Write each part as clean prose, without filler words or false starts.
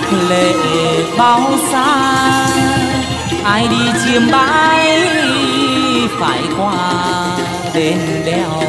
lệ bao xa, ai đi chiêm bái phải qua đền đèo.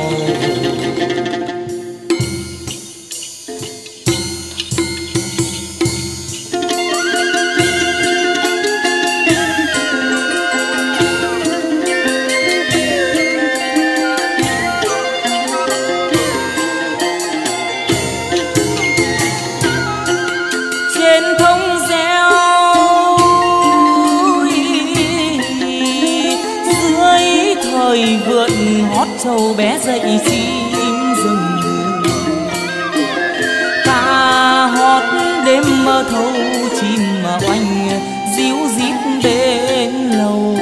Vượn hót trâu bé dậy chim rừng, ca hót đêm mơ thâu chim mà oanh díu dít bên lầu.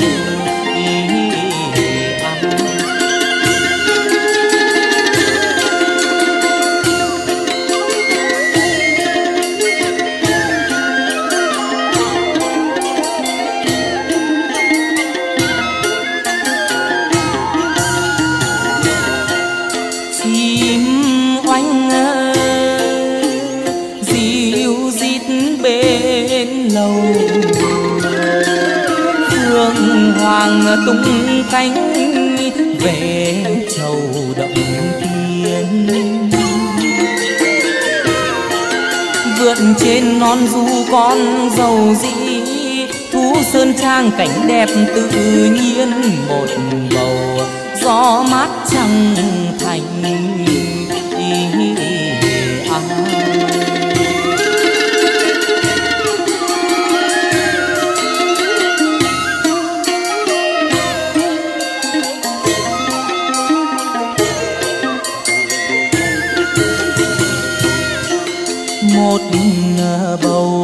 Phương hoàng tung cánh về chầu động tiên, vượt trên non du con dầu dĩ, thú sơn trang cảnh đẹp tự nhiên một bầu gió mát trăng thành. Một bầu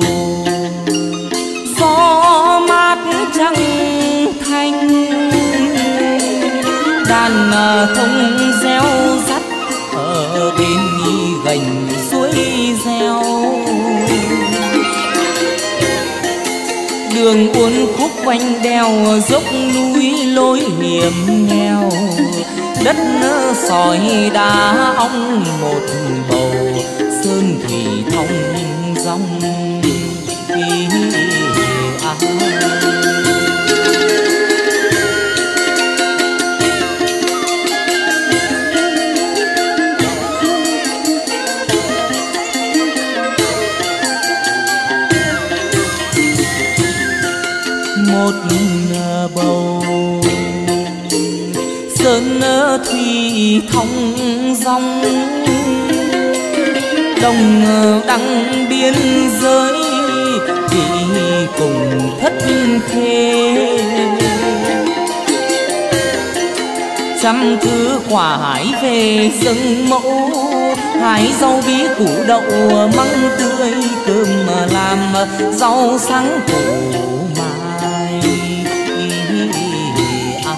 gió mát trăng thanh, đàn thông reo rắt ở bên gành suối reo. Đường uốn khúc quanh đèo dốc núi lối hiểm nghèo, đất sỏi đá ong một bầu sơn thủy thông dòng. Một bầu sơn thủy thông dòng, đồng đăng biên giới thì cùng thất khê. Trăm thứ quả hái về rừng mẫu, hái rau bí củ đậu măng tươi, cơm làm rau sáng củ mai ăn.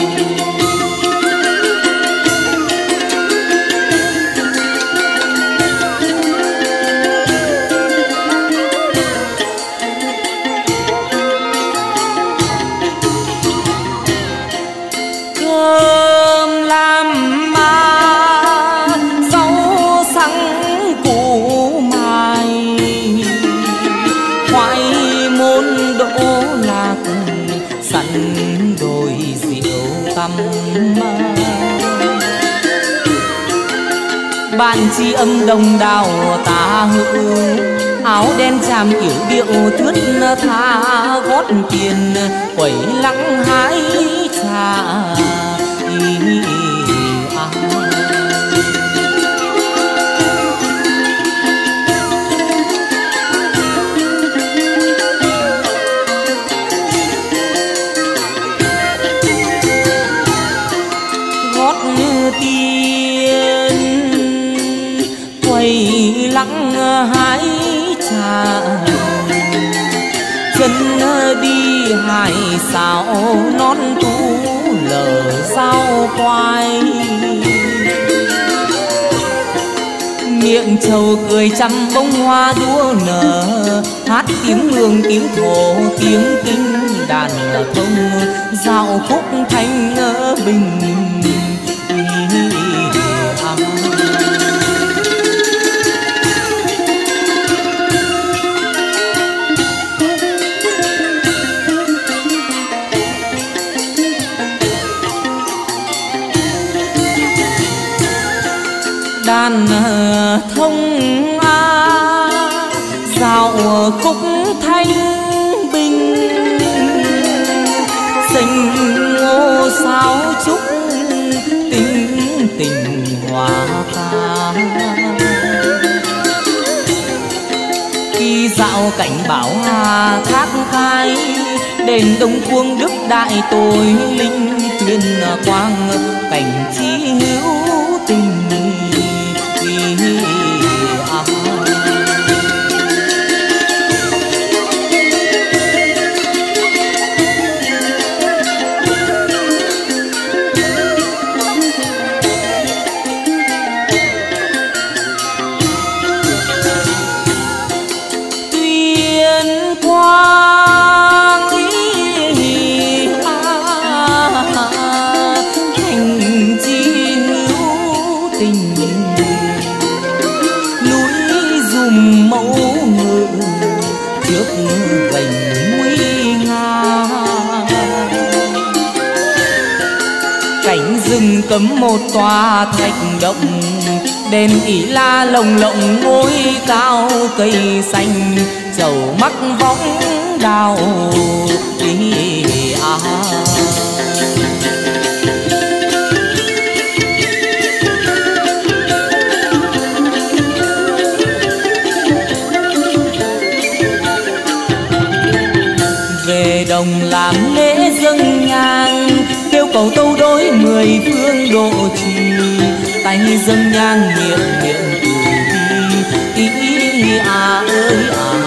Bạn tri âm đồng đào ta hữu, áo đen chàm yểu điệu thướt tha, gót tiền quẩy lắng hái trà. Gót tiền quẩy lắng hái trà, chân đi hải xảo non tú lờ sao quay. Miệng trầu cười trăm bông hoa đua nở, hát tiếng mường tiếng thổ tiếng kinh, đàn thông dạo khúc thanh bình. dạo khúc thanh bình, xanh ngô sao chúc tình tình hoa ca. Khi dạo cảnh bảo hà thác khai, đền Đông Cuông Đức Đại Tội Linh tuyên quang cảnh chi hữu tình cấm một tòa thạch động, đền ỷ la lồng lộng ngôi cao cây xanh, chầu mắc võng đào đi về đồng làm lễ dâng nhang, kêu cầu tâu đối 10 phương độ trì, tay dâng nhang miệng miệng từ bi ơi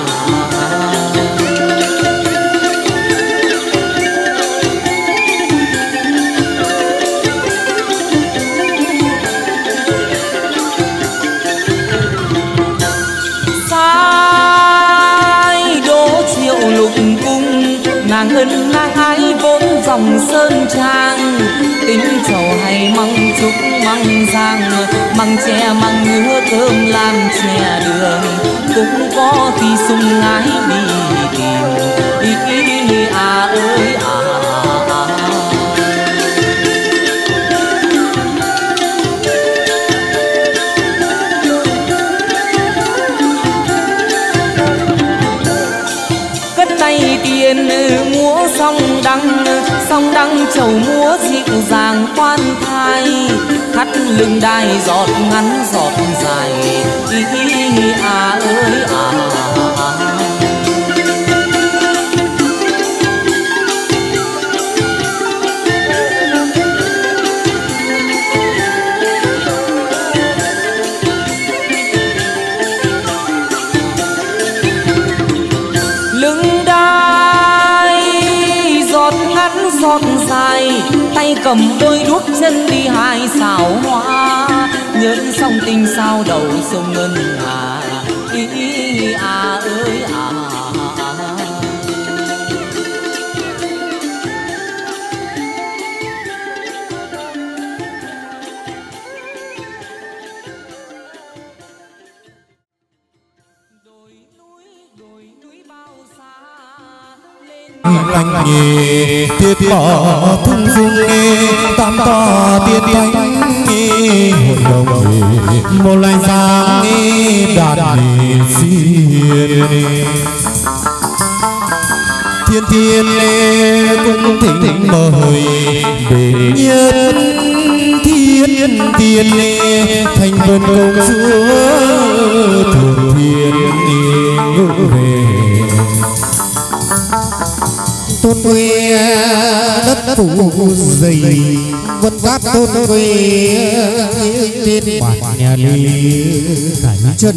sai đỗ triệu lục cung, nàng ân nàng ái vốn dòng sơn trang, tính trầu hay măng trúc măng giang, măng tre măng ngứa cơm làm chè đường, cũng có khi sung ái đi tìm ơi cất tay tiền múa song đăng chầu múa dịu dàng khoan thai, thắt lưng đai giọt ngắn giọt dài ơi giọt dài, tay cầm đôi đuốc chân đi hai xào hoa, nhớ song tình sao đầu sông ngân hà ơi anh nhì tiết bỏ thung dung tam to tiết thánh hội đồng một lại giang đạt xiên thiên thiên cung thỉnh mời để nhân thiên tiên thành vân công chúa thường thiên ngự về tôn quê đất phủ dày vân cát tôn quê trên bản nhà lý cảnh chân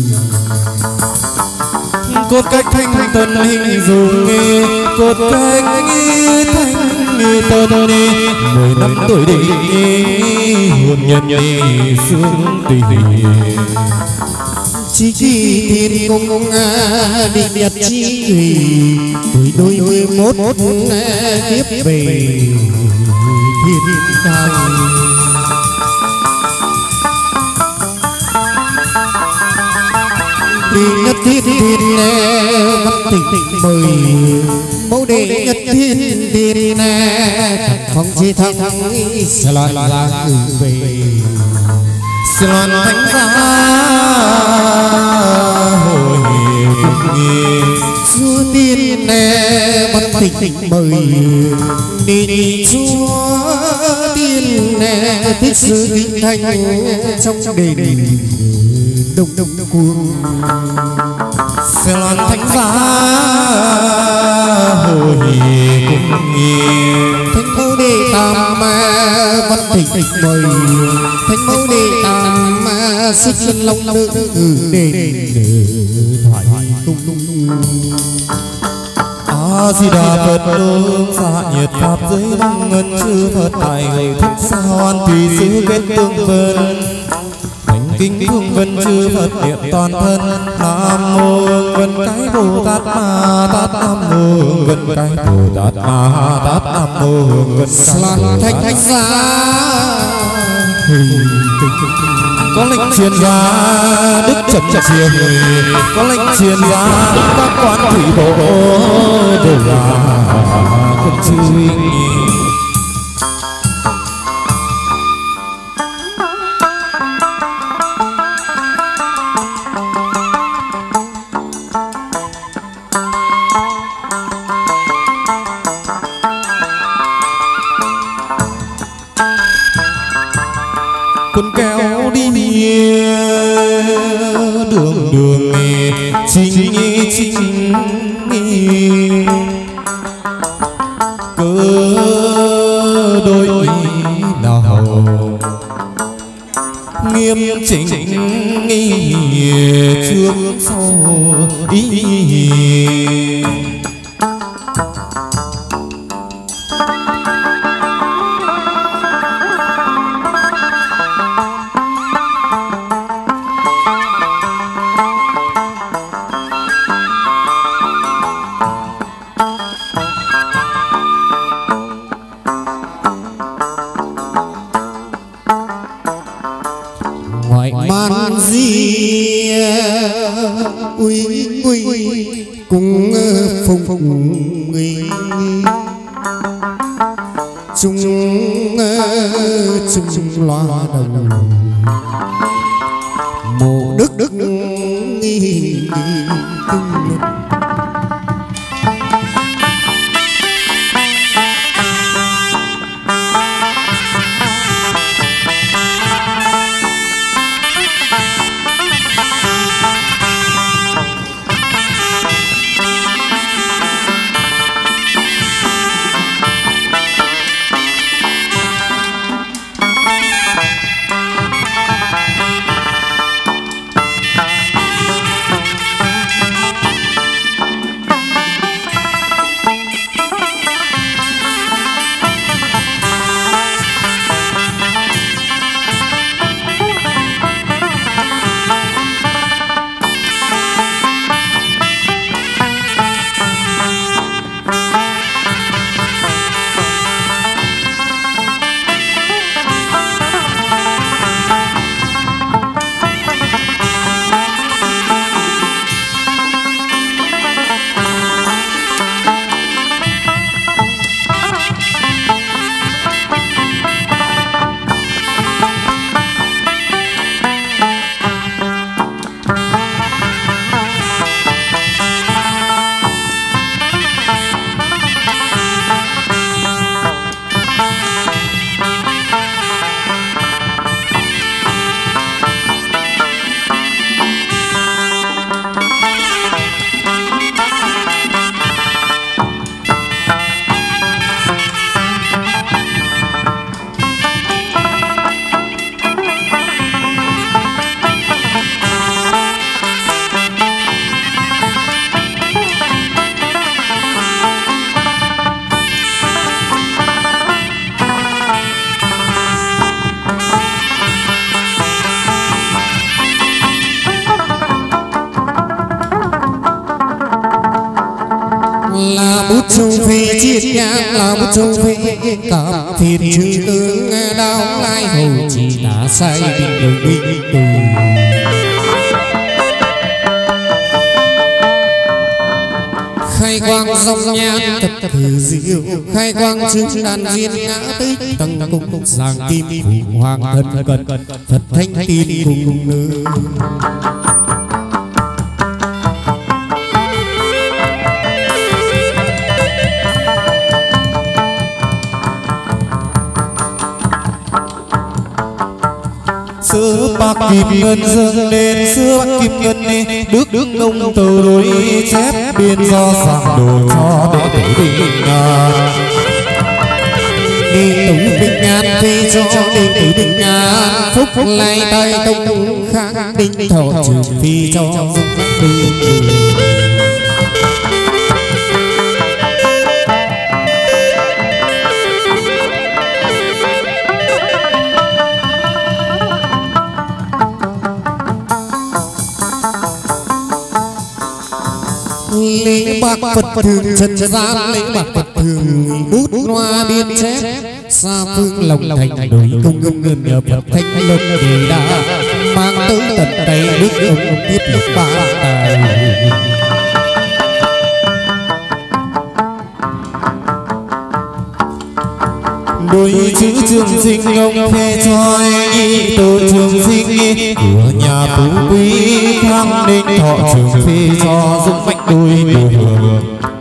cốt cách thanh tân hình dung cốt cách thanh tân 10 năm tuổi định hồn nhân sướng tình chi thiên công định nhật chi tuổi đôi 11 kiếp về thiên đàng đi nhất thiên văn tỉnh mời mẫu đệ nhất thiên thiên phong chi thăng loan ra về loan thánh giá thịnh mời đi chúa tiên thích sự kinh thành trong đền đông cuồng sẽ loan thánh giá hồi cùng thánh mẫu đệ tam văn thịnh mời thánh mẫu đệ tam sức chân long nữ đền thoại tung A Di Đà Phật đương xạ nhiệt pháp giới long ngân chư Phật tại người thích sa hoan thủy sư kết tương vân thành kính thương vân chư Phật niệm toàn thân nam mô vân cái Bồ Tát Ma Tát nam mô vân cái Bồ Tát Ma Tát nam mô vân cái thánh giá có lệnh truyền ra đức trần triều có lệnh truyền ra các quan thủy bộ đều là quân chư quân kéo đi đường chính cớ đôi nào nghiêm chỉnh trước sau man di uy cùng phùng nghi chung loa đồng mộ đức nghi châu phê chiết nhang là một châu phê cảm phiền chư tướng đau lai hầu chỉ đã sai bình đồng binh tù khai quang dòng nhan thật thử diệu khai quang chứng đàn duyên ngã tích tầng cung giang kim phụ hoàng thân cận Phật thanh tin cùng nữ xưa bạc kim ngân dâng lên xưa bạc kim ngân đức ông tàu đối chép biên do giảng đồ cho đệ tử bình an đệ tử bình an về cho đệ tử bình an phúc lai tay tông khang đinh thọ trường phi cho lấy bạc Phật thường trần gian lấy bạc Phật thường bút hoa biên chép xa phương lòng thành đổi công công ngân nhờ Phật thanh lộc đề đa mang tới tận tay đức ông tiếp lộc ba tài đôi chữ trường sinh ông phê choi từ trường sinh của nhà phú quý khang ninh thọ trường phê cho dung bách đôi đường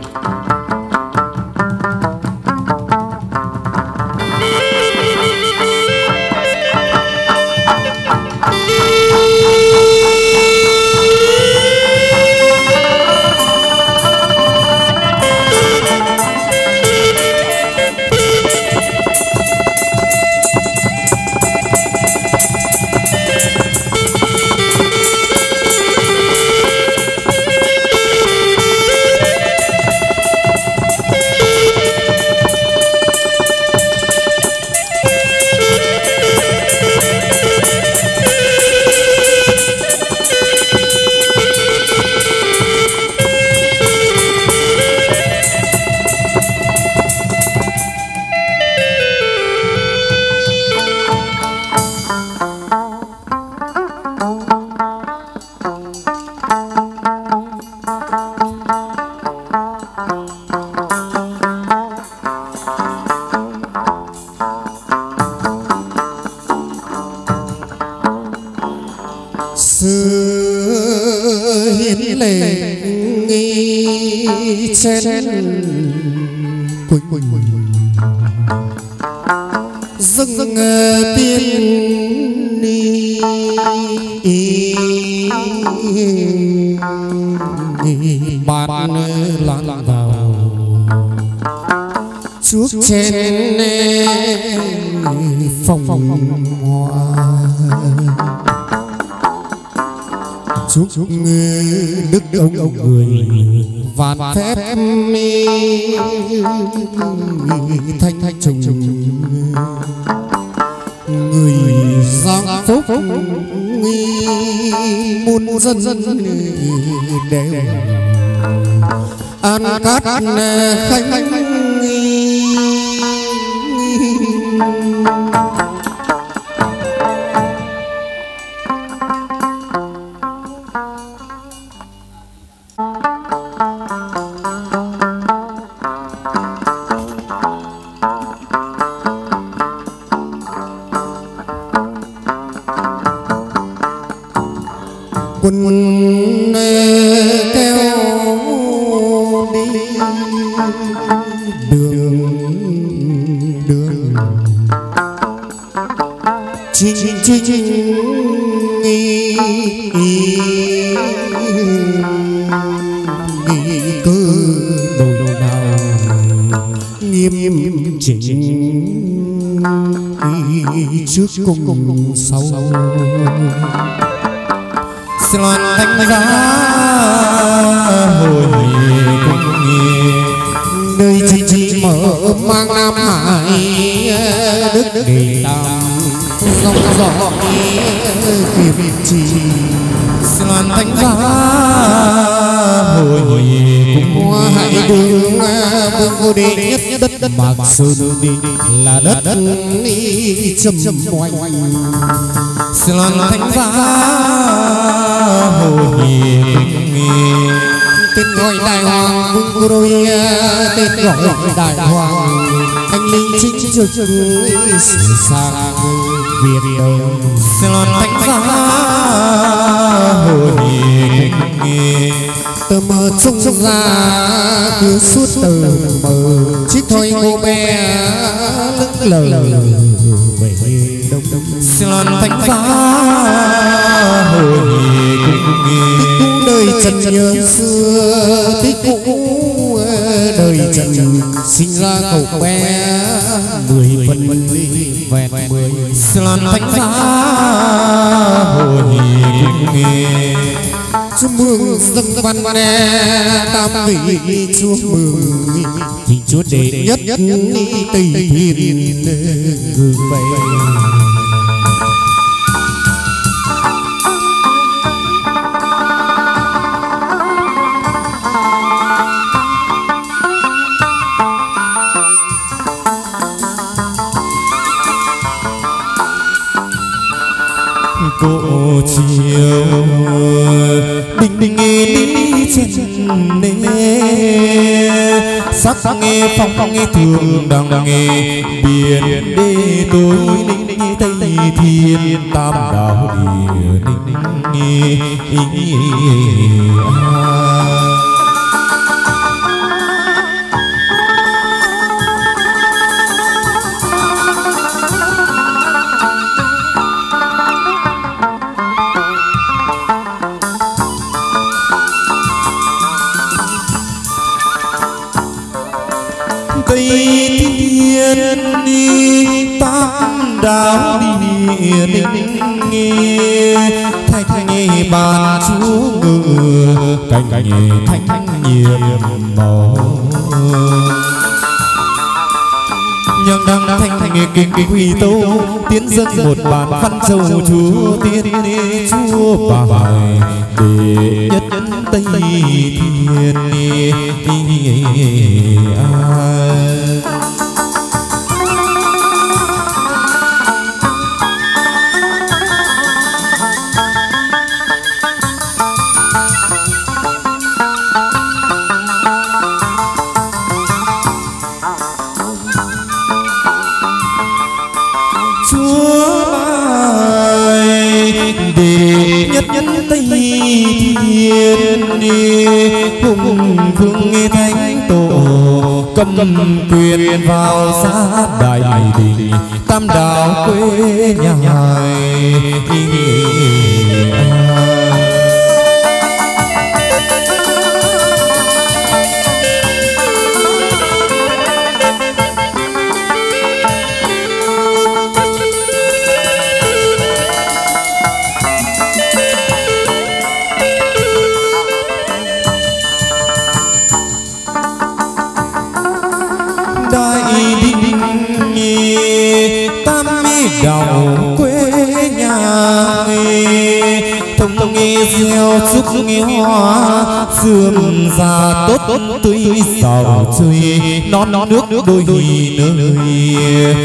dâng tiên ni bàn lan vào chuốc chén phòng hoa chúc đức ông người vạn phép thanh trùng người giang phúc muôn dân đều an cát khanh quân kéo đi đường chinh cơ đầu nào nghiêm chỉnh trước cùng sau xin loan thánh giá hồi cùng nơi chỉ mở mang Nam Hải đức đề tam dòng dõi kiểm trì xin loan thánh giá hồi cùng hoa hải đường vương vô đế nhất đất Mạc Sơn đi là đất trầm oanh xin loan thánh giá hồi cùng tên gọi đại hoàng vương cô đôi tên gọi đại hoàng anh linh chính trực sử sang Việt Đông xin loan thánh giá hồi cùng từ mờ trung ra cứ suốt từ mờ trích thôi cô bé lững lờ về đông đông xin lon thánh giá hồi cũ đời trần nhớ xưa tích cũ đời trần sinh ra cậu bé 10 phần vẹn 10 xin lon thánh giá hồi chúc mừng dâng văn tam vị chúc mừng thì chúa đệ nhất tây thiên gửi về cổ chiều đinh đi trên nê sắc nghe phong nghe thường đằng nghe biển đê tối ninh tây thiên tam đảo địa ninh tây thiên đi tam đảo địa ninh thanh nghe bàn chú ngự cảnh thanh nhiệm màu nhân đăng thanh nghe kinh quy tâu tiến dân một bàn văn châu chúa tiên chúa bài đệ nhất tây thiên tây thiên cùng vương nghe thánh tổ cầm quyền vào xã đại đình tam đảo quê nhà đảo quê nhà thông nghe gieo chúc nghe hoa sườn già tốt tươi giàu chơi non nước đôi nơi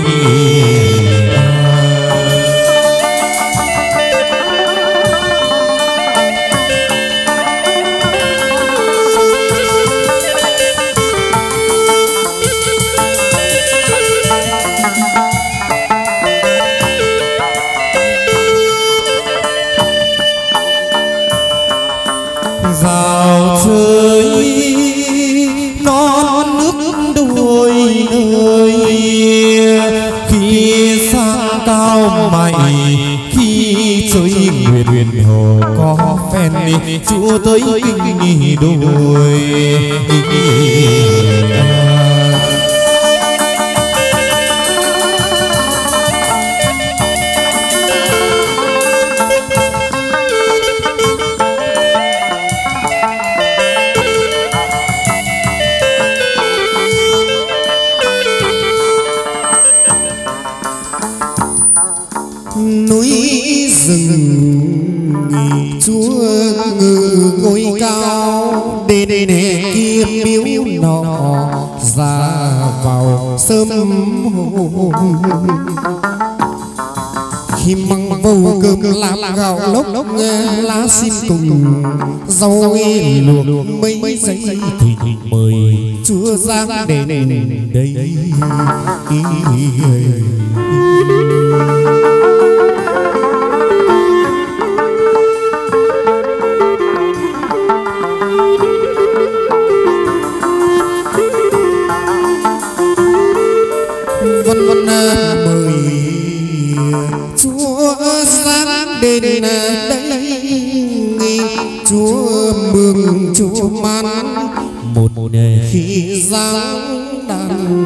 vào chơi non nước đôi nơi khi sang cao mày khi chơi nguyện hồ có phen chúa tới kinh đôi núi rừng chúa ngự ngôi cao đền kia miếu nọ ra vào sớm khi măng bầu cơm làm gạo lốc lá xin cùng rau luộc mấy giấy thịt mời chúa giang đền đây vân mời chúa mường chú man một khi giáng đàn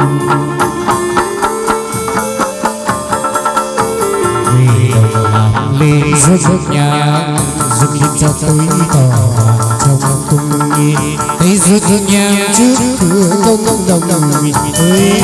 vì đồng làm lên rất nhà rất lên cho tới tỏ trong cung nhi thấy rất nhà trước cửa công đồng ơi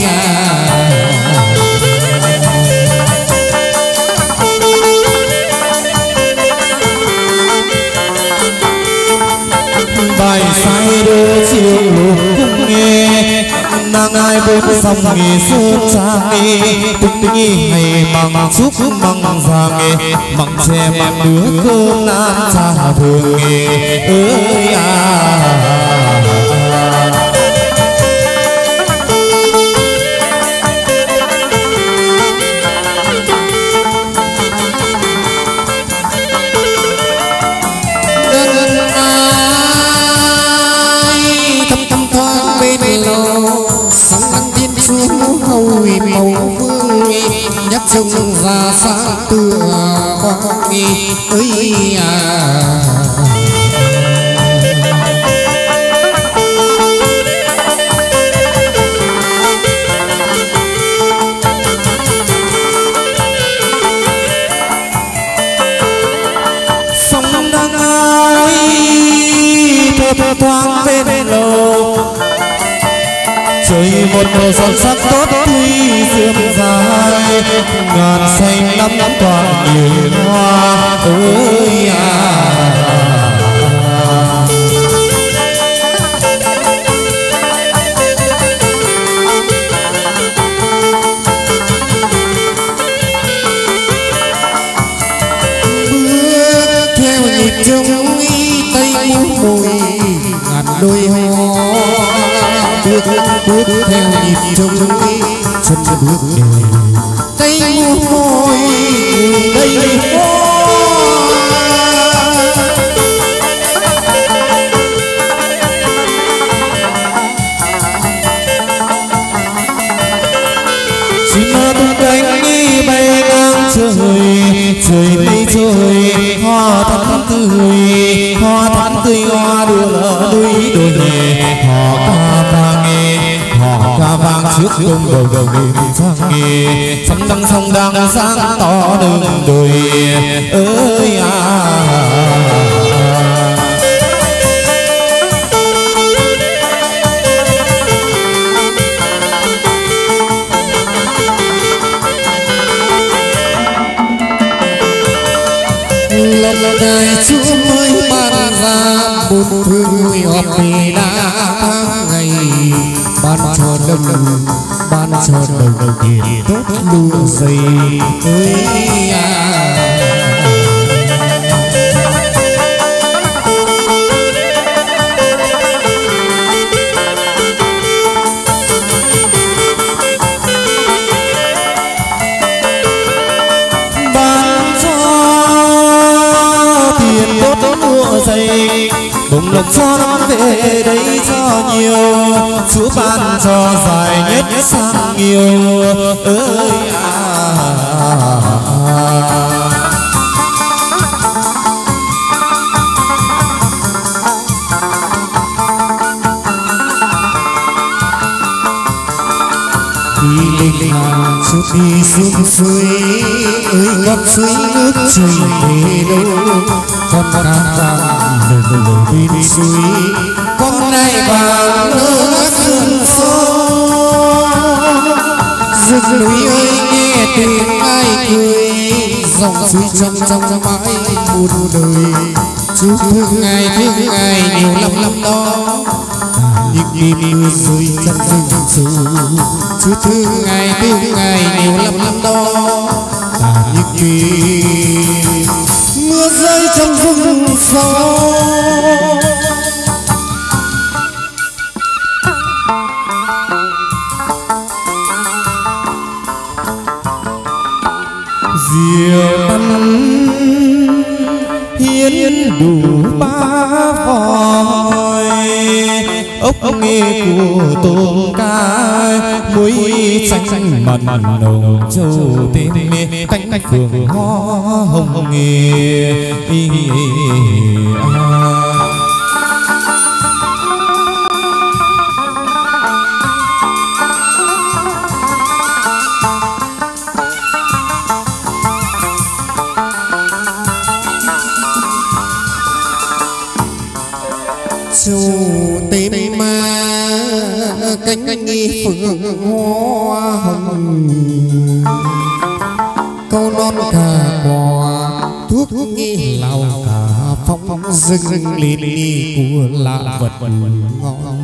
bài sai đưa chiều lục cung nghe nàng ai bốn dòng nghề sơn trang nghề túc nghi hay bằng chúc bằng vàng nghề bằng che bằng đứa cơm nam cha thường nghề ơi màu phương nhắc trông ra sáng tựa quang ơi sông đang ai thơ thoáng bên lầu trời một màu son sắc tốt tuy diêm dài ngàn xanh năm toàn nhiều hoa ơi bước theo nhịp trống tay mùi ngàn đôi hoa bước theo nhịp trống chân bước đời tay môi đầy hoa chim tung cánh bay ngang trời mây trôi hoa thắm tươi hoa đưa núi đồi họ ca vang trước công đầu đêm sang nghề sông đang sáng tỏ đường đồi ơi lần này Chúa mới ban ra một thương họp về đã tháng ngày ban cho đồng tiền tốt lúa dày ơi ban cho tiền tốt lúa dày đồng lộc cho năm về đây cho nhiều Chúa ban cho dài nhất sang nhiều ơi đi linh hàng suốt đi xuống suối ơi con suối nước chảy về đâu con ca vàng lời bên suối con nay vàng nước sương sâu rừng núi ơi nghe tiếng ai cười dòng suối trong mãi muôn đời Chúa thương ngài nhiều lắm đó những đêm mưa rơi trong rừng sâu Chúa thương ngài nhiều lắm đó những đêm mưa rơi trong rừng sâu diệu tâm hiến đủ ba vòi ốc ông nghe của tôm ca muối chanh mặn nồng châu tên cánh phượng hoa hồng nghề châu tên ma cánh nghi phượng hoa hồng câu non cà bò thuốc nghi lào cả phong rừng lên đi của lạ vật ngon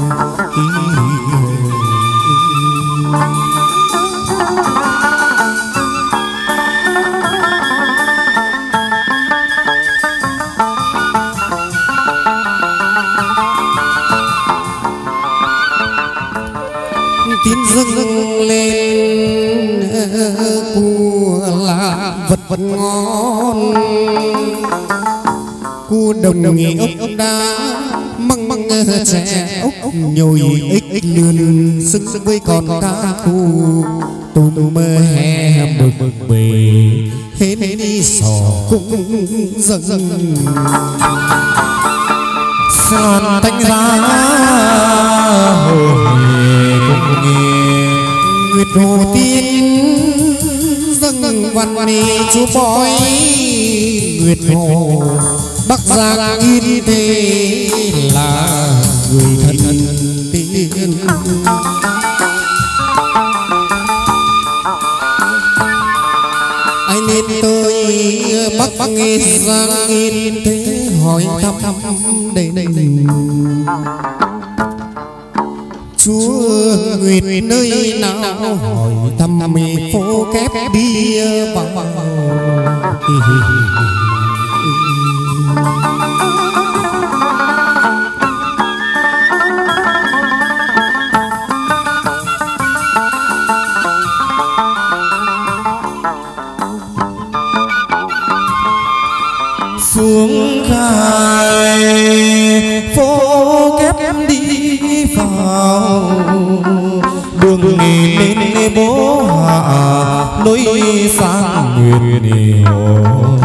tiếng dâng lên của là vật ngon cu đồng nghỉ ốc đá măng trẻ ốc nhồi ếch lươn xứng với con cá khu tôm mơ hè bực bề hết đi sò cũng dâng son thanh giá nguyệt hồ tiên dâng văn ni chú bói nguyệt hồ bắc giang yên thế là người thân tiên ai nên tôi bắc nghe giang yên thế hỏi thăm đây Chúa Nguyệt nơi nào hỏi thăm phố kép bia vào xuống khai phố kép đi vào đường lên bố hạ lối sang nguyện hồ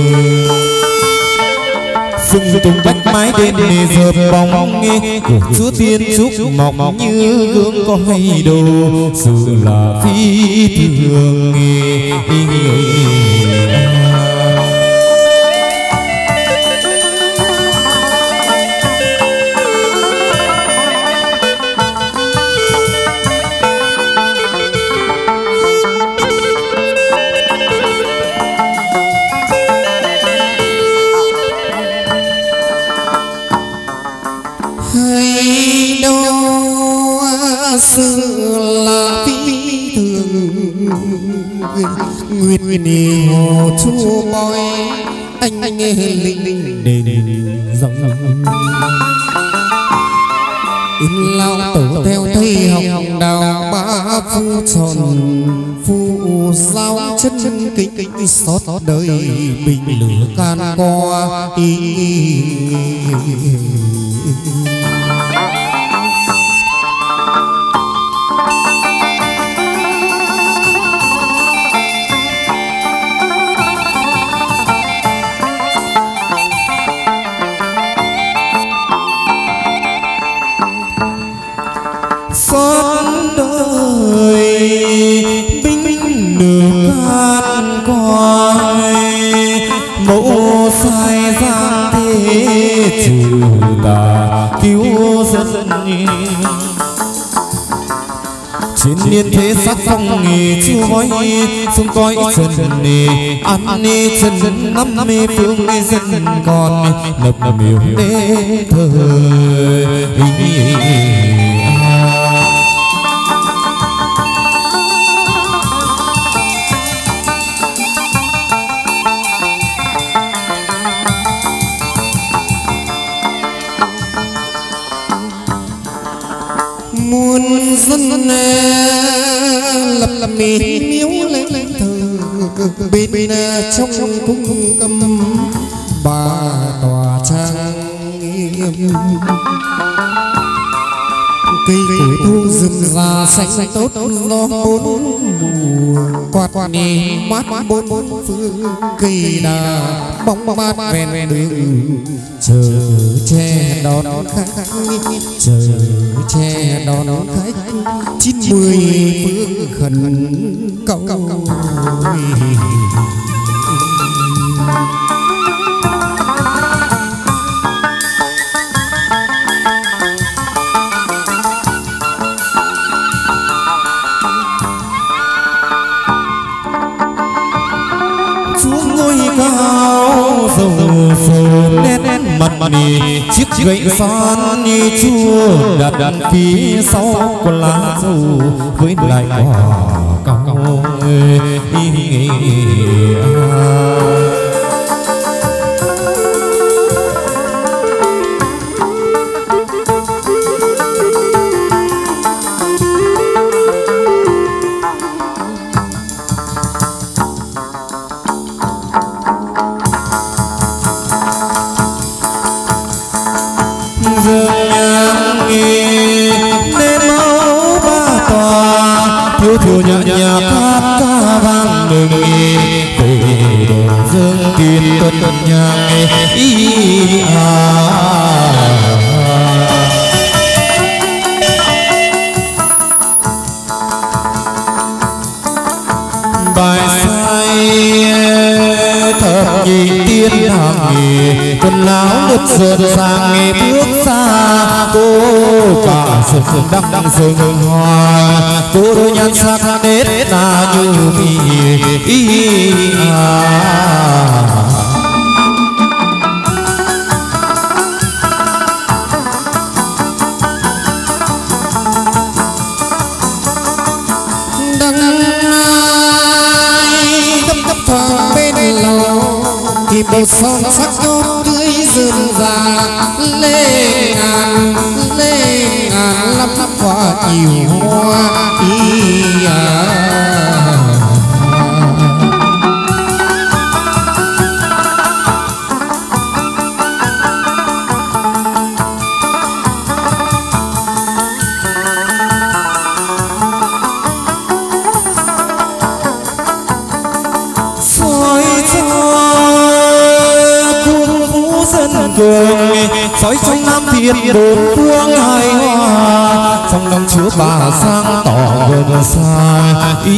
sung tung bách mái đêm giờ bóng nghe của chúa tiên trúc mọc như gương có hay đồ sự là phi thường hay đâu sự là phi thường nguyệt hồ chúa bói anh nghe linh đền rộng lao tổ theo thầy học đào ba phu tròn phu giao chân kính xót đời bình lửa can qua xót đời binh nửa can coi mẫu sai giang thế trừ tà cứu dân trên niên thế sắc phong nghề chưa hói xuống coi chân nề ăn nê chân năm mê phương dân còn nập miếu đế thời muôn dân lập miếu lên thờ bên trong cung cầm ba tòa trang nghiêm cây cổ thu rừng già xanh tốt gió bốn mùa quạt nề mát bốn phương cây đà bóng mát ven đường chờ che đón khách chờ che đón khách 90 phương khẩn cầu cao dầu sầu nét mặt mì chiếc gậy xoan như chua đặt phía sau con lá dầu với lại quả cao thiếu nhạc nhạc hát ca vang mừng từ đồng dương tiên tuần nhạc ý bài sai thập nhị tiên hàng nghề quần áo lướt rộn ràng nghề bước xa cô cả rừng đăng rừng hoa cô đôi nhan sắc nét là như mì thì một son sắc chốt cưới rừng già lên ngàn lắm hoa nhiều hoa soi trong nam thiên bốn phương hài hòa trong lòng chúa bà sang tỏ vườn xa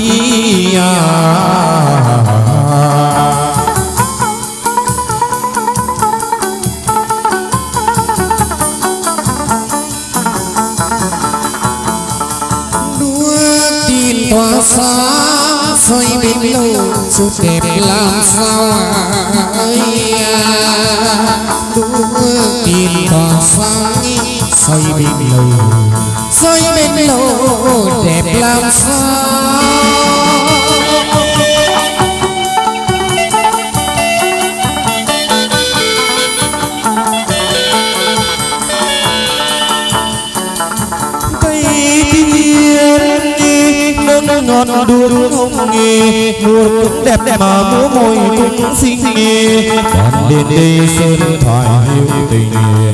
đua tin tỏa sáng soi bên lâu chút đẹp làm sao tin tỏa sáng soi bên lâu đẹp làm sao cây tiên nâng ngọn đuốc không nghề mùa cũng đẹp mà múa môi cũng xinh nghề còn đến đây sơn thoại yêu tình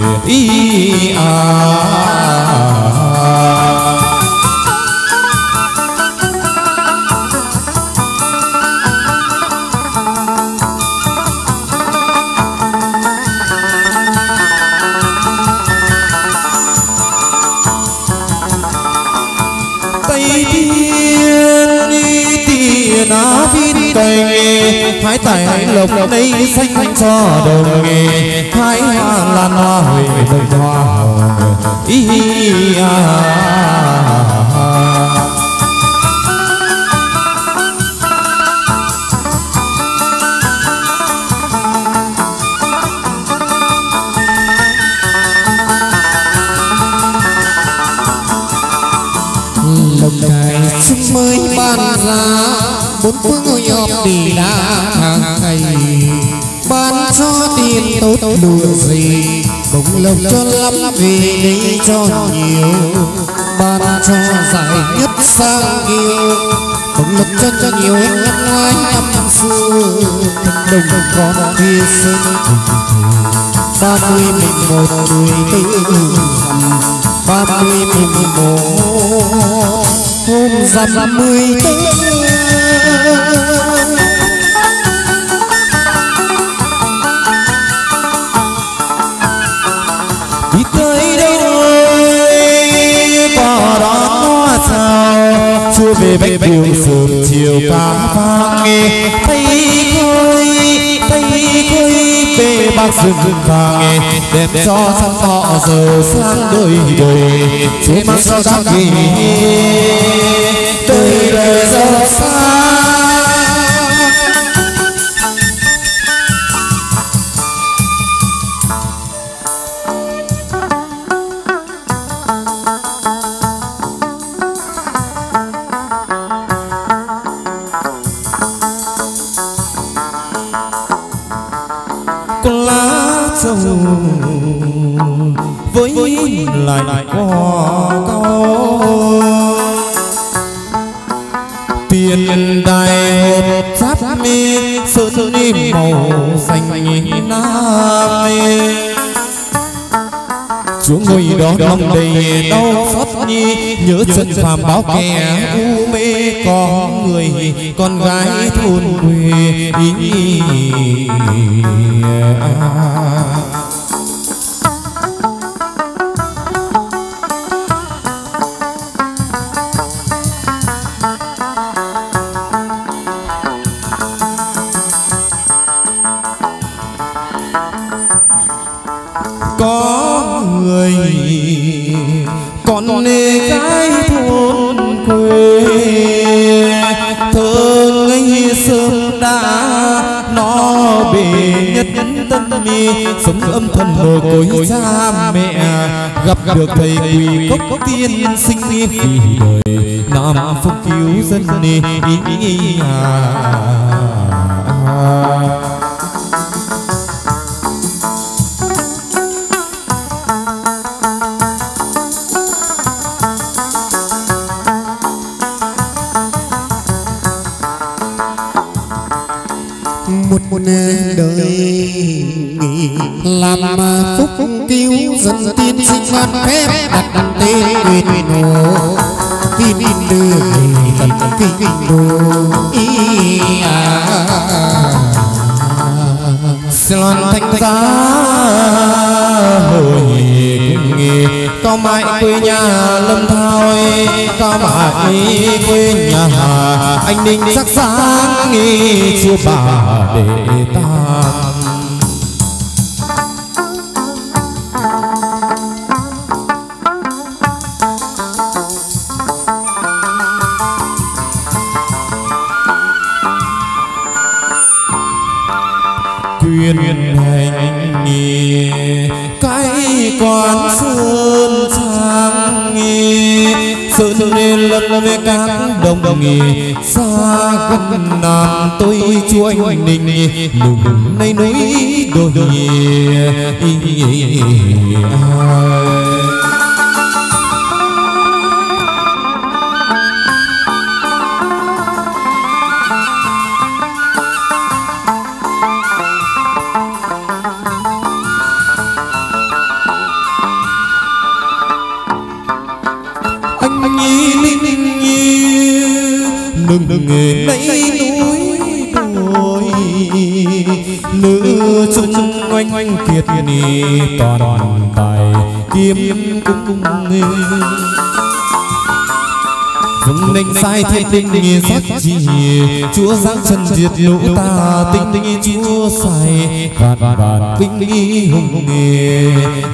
ná viên cành hái tài hái lộc đây xanh cho đồng nghề hái hoa lan hoa huệ đồng hoa hồng lộc cài sung mới ban ra bốn phương nhọp đi đá hàng ngày ban cho tiền tốt đùa gì bỗng lộc cho lắm vì đây cho nhiều ban cho giải nhất sang yêu bỗng lộc cho nhiều năm ngoái năm xưa đồng con kia xuân 30 mình một đuôi tư 30 mùng một hôm rằm 10 Tết. Đi tới đâu qua đó hoa sao chưa về bách đường sớm chiều cá vang nghe tay khơi về bác rừng vàng đem cho trong họ giờ sáng đời đời chúa mang sao sáng kỳ đời đời giờ sáng. Với lại có cao tiền đài hộp giáp mi sơn đi màu xanh nam chúa ngồi đó lòng đầy đau xót nhi nhớ chân phàm báo kẻ u mê có người con gái thôn quê con gái thôn quê thơ ngây sớm đã nó bề nhất tân mi sống âm thầm mồ côi cha mẹ gặp được thầy quỳ cốc tiên sinh vì đời nam phong cứu dân một đời làm phúc cứu dân tiên sinh ban phép đặt tên quyền hồ tin đưa tận kinh đồ loan thanh giá hồi nghề cao mãi quê nhà lâm thoi cao mãi quê nhà anh ninh sắc sáng nghi chưa bà để tam quyền hành nghề cái quan sơn trang nghề sơn lên lân với các đồng nghề xa gần nam tôi chúa anh ninh lùng nay núi đôi đừng nghề lấy núi đồi nữ chung oanh kiệt toàn tài kiếm cũng vùng ninh sai thiên tinh sắc chi chúa giáng chân diệt lũ ta tinh chúa sai vạn binh hùng nghề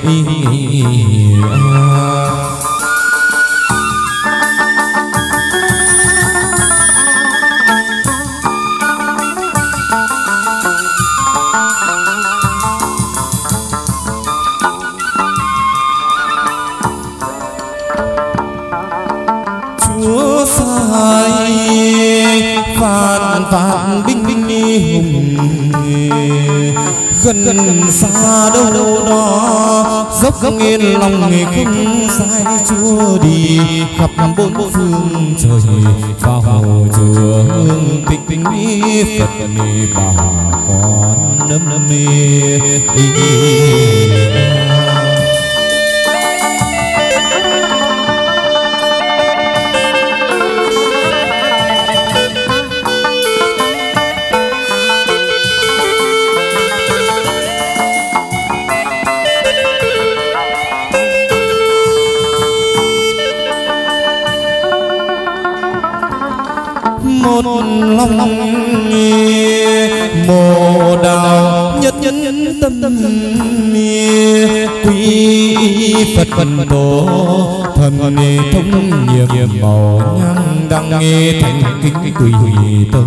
vạn binh hùng gần xa đâu đó dốc nghiêng lòng không sai chúa đi khắp bốn phương trời vào chùa hương tịnh Phật bà con nâm mê một lòng mồ đào nhất nhân tâm quý Phật tổ thần thông nhiệm màu nhang đăng thành kính quỳ tâu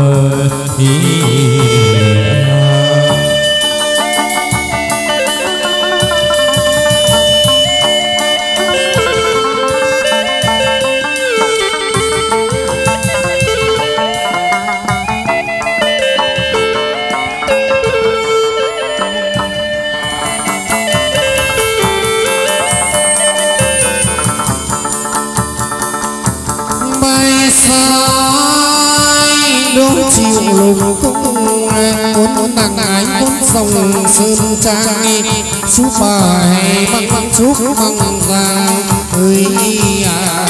lùng cung muốn nàng ái muốn dòng sơn trang chúc bài băng chúc băng vàng ơi à.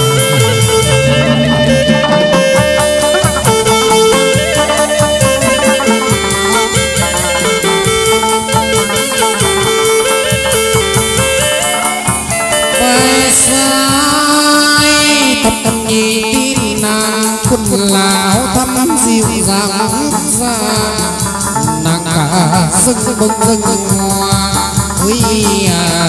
Bài sai tập nhị tin nàng quân lão thăm dịu dàng ra nàng cả dâng bông dâng hoa ơi à.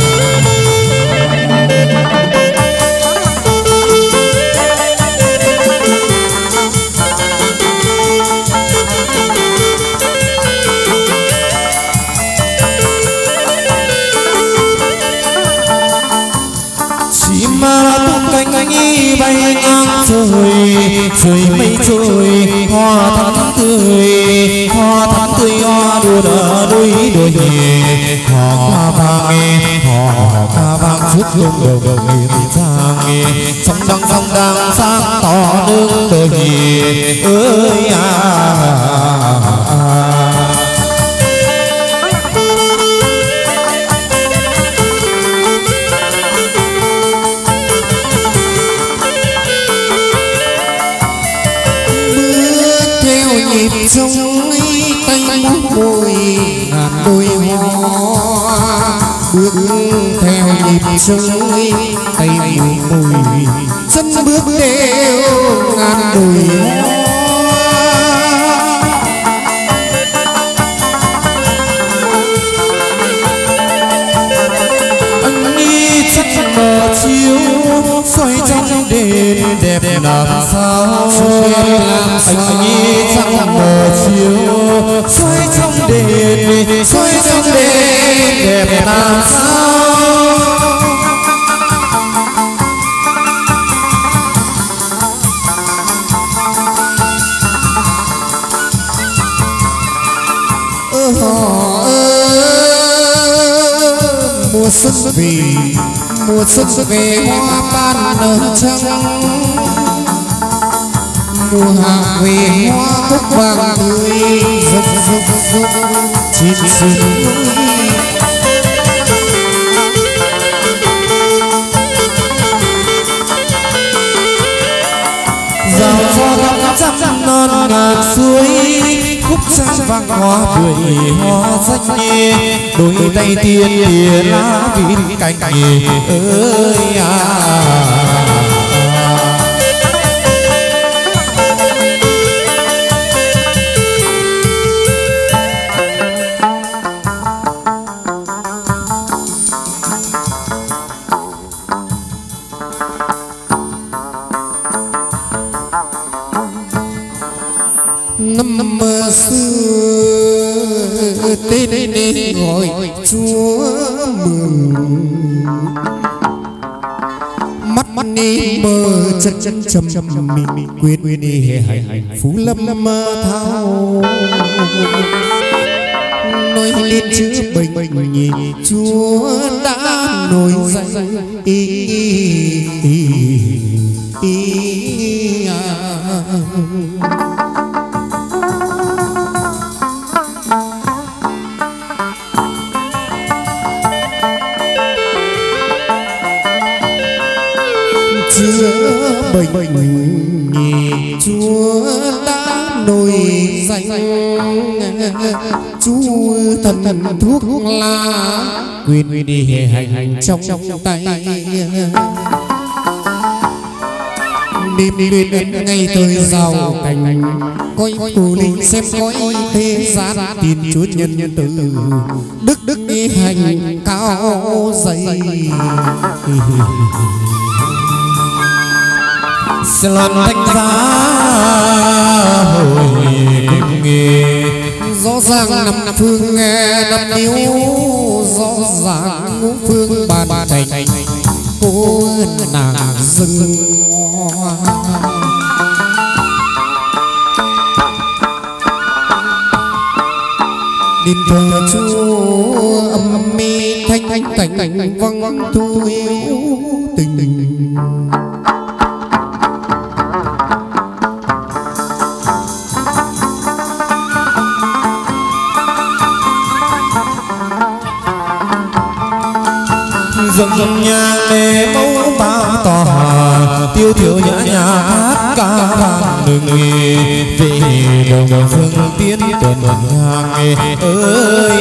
Bay ngang trời mây trôi hoa thắm tươi hoa đua đôi đôi hoa ca vang suốt đêm đầu miền sang sông đang sáng tỏ nước đời ơi à. Nhịp sông tay mùi ngàn đôi hoa bước theo nhịp sông tay mùi chân bước theo ngàn đôi anh đi chắc mờ chiếu xoay trong đền đẹp làm sao anh đi trăng mờ chiếu xoay trong đền đẹp làm sao. Mùa xuân về hoa ban nở trăng mùa hạ về hoa cúc vàng tươi rực trên sườn núi rào cho trăm non ngàn suối khúc trăng vàng hoa bưởi hoa rách đôi tay tiên lìa lá vịn cành ơi à. Năm xưa tên gọi Chúa mừng mắt ni mơ chân trầm mình quyết đi hành Phú Lâm thao nói lên chữ bình nhị Chúa đã nổi danh chữa bệnh nhị Chúa đã nổi danh Chúa thần thuốc lá quyền đi hành trong tay đêm lên ngay thời giàu cảnh coi tù linh xem coi thế gian tin chúa nhân từ đức đi hành cao dày sẽ làm thanh giá hồi cùng nghề rõ ràng năm phương nghe năm điếu rõ ràng ngũ phương bàn thành cô nàng rừng đền thờ chúa âm mi thanh cảnh văng thu yêu tình dâng nhà lễ mẫu ba tòa tiêu thiểu nhã nhã hát ca vang đừng về đồng phương tiến tuần hàng ơi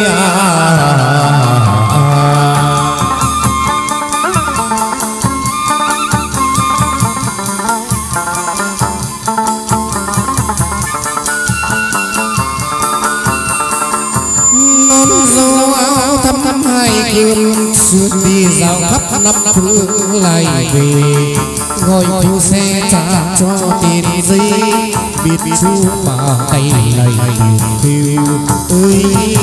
non dâu áo thắm hai kiềm suốt đi dạo khắp năm phương lại về gọi phu xe trả cho tiền giấy biết chú mà tay này thiêu ơi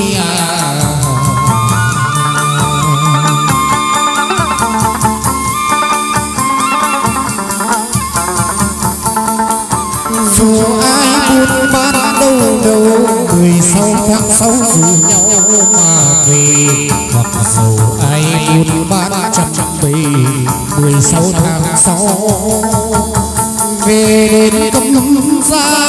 dù ai buôn bán đâu đâu người sau tháng sáu rủ nhau mà về hoặc dầu ai buôn bán trăm bề 16 tháng 6 về đến công gia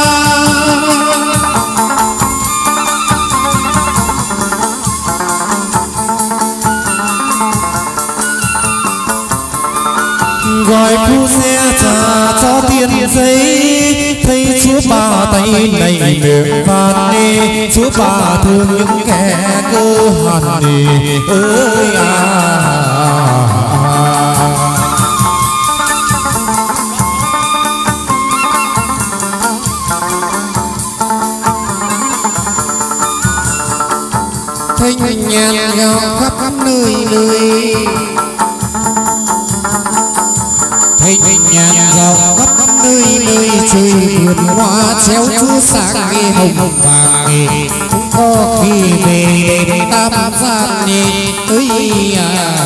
gọi phu xe trả cho tiền giấy thấy chúa ba tay này miệng van đi chúa ba thương những kẻ cơ hàn đi ơi thanh nhàn gạo khắp nơi nơi thanh nhàn gạo khắp nơi nơi trời vườn hoa treo chúa sáng nghe hồng vàng nghe cũng có khi về đền tam gian nghe ơi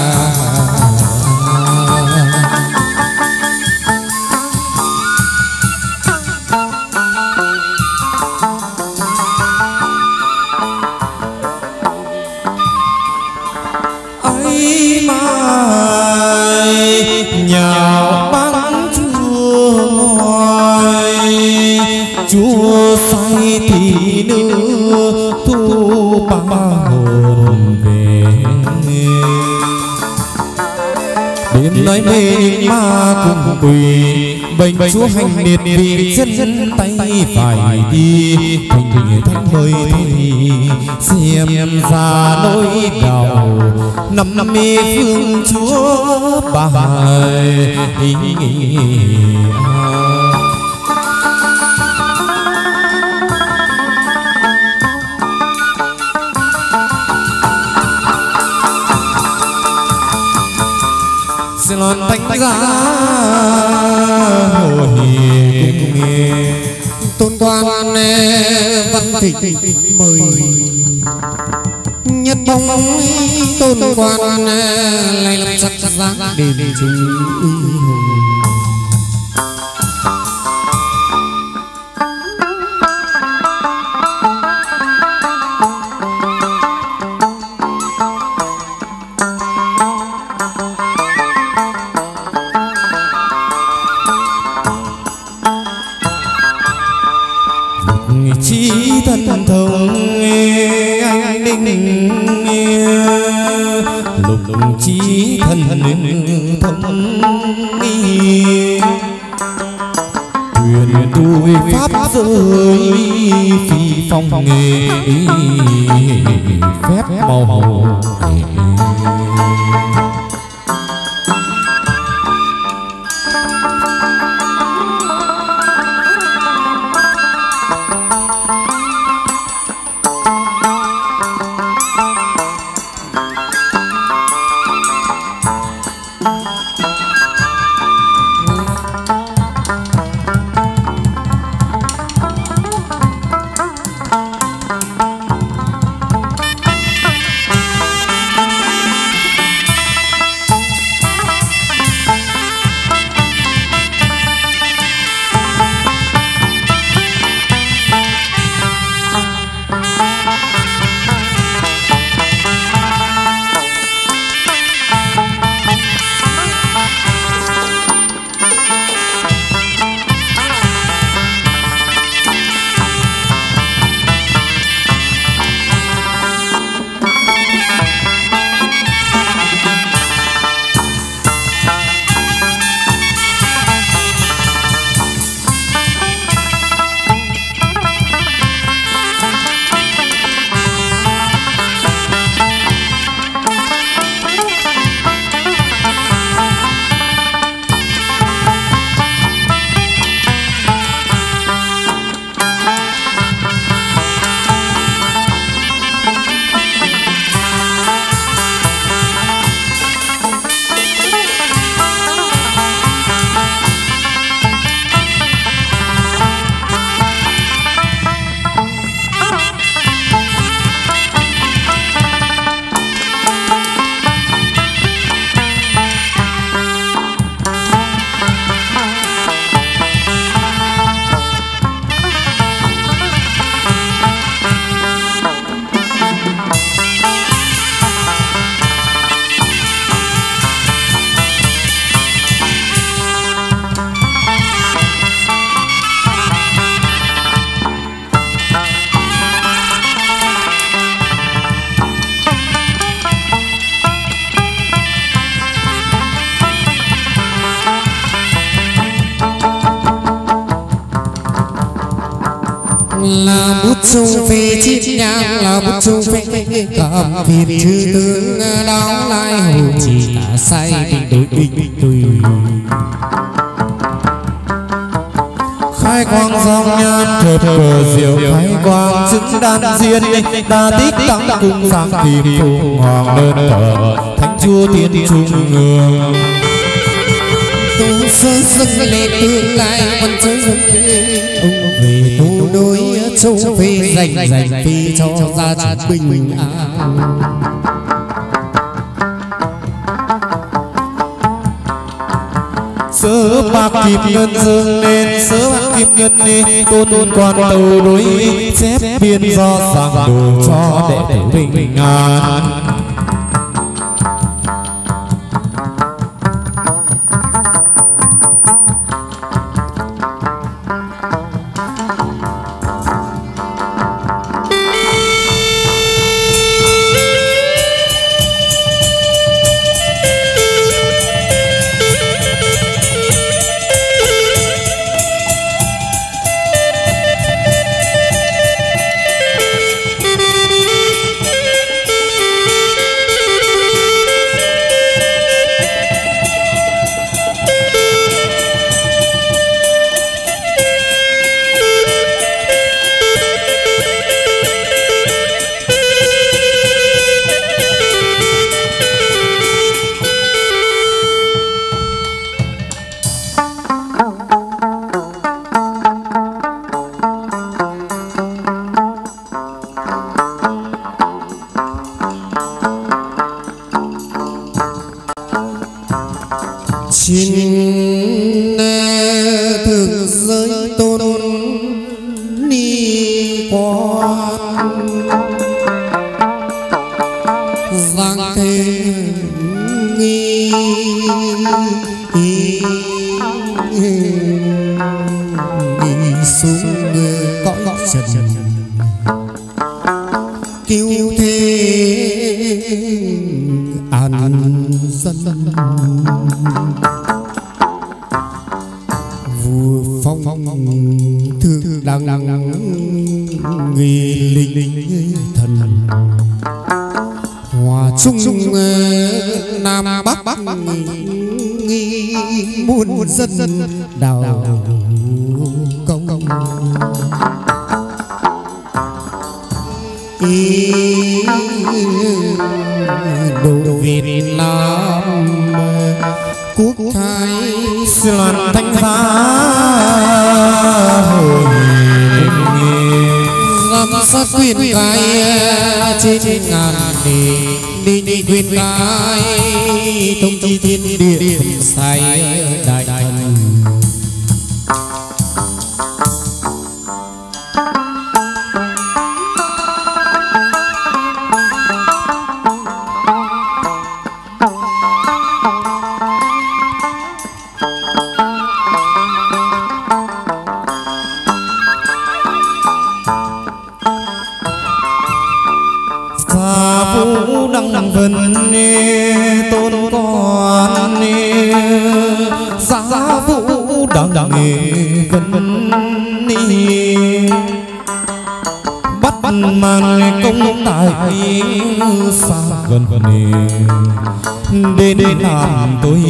nhào bắn chua ngòi chua say thì nữa thu ba hồn về đêm nói mê những ma cùng quỳ bệnh chúa hành liệt vì chân tay phải đi thành thanh hơi xem ra nỗi đau năm mê phương chúa bài xin lon tánh giá hồi cùng nghe tôn quan văn thịnh mời nhất bóng tôn quan lại lập sắc giá đền trung hùng chí thân thông anh ninh lục chí thân thông thuyền tôi pháp rơi phi phong nghề phép màu là bút sung phê chim nhang là bút sung phê cầm phiền chư tướng đáo lai hồ chỉ tả say đối bình tùy khai quang dòng nhan thợp cờ diệu khai quang chứng đan diên đa tích tăng cung sang tìm phụng hoàng đơn thờ thánh chúa thiên trung ương tu sơ dâng lên tương lai quân giới ông về tu đối châu phê dành phê cho gia chủ bình an sớ bạc kim ngân dâng lên sớ bạc kim ngân đi tôn quan tàu đối xếp biên do sang đồ cho đệ tử bình an xin thượng giới tôn ni quan giang thế nghi xuống cõi trần cứu thế an dân vua phong thương đăng nghi linh thần hòa chung nam bắc nghi muôn dân đào công đồ Việt Nam quốc thái loan thanh giá hồi làm sát quyền cái trên ngàn đi quyền cái thông chi thiên địa sai đại thần đăng vân tôn con giá vũ đăng vân bắt màn công tại xa gần đến làm tôi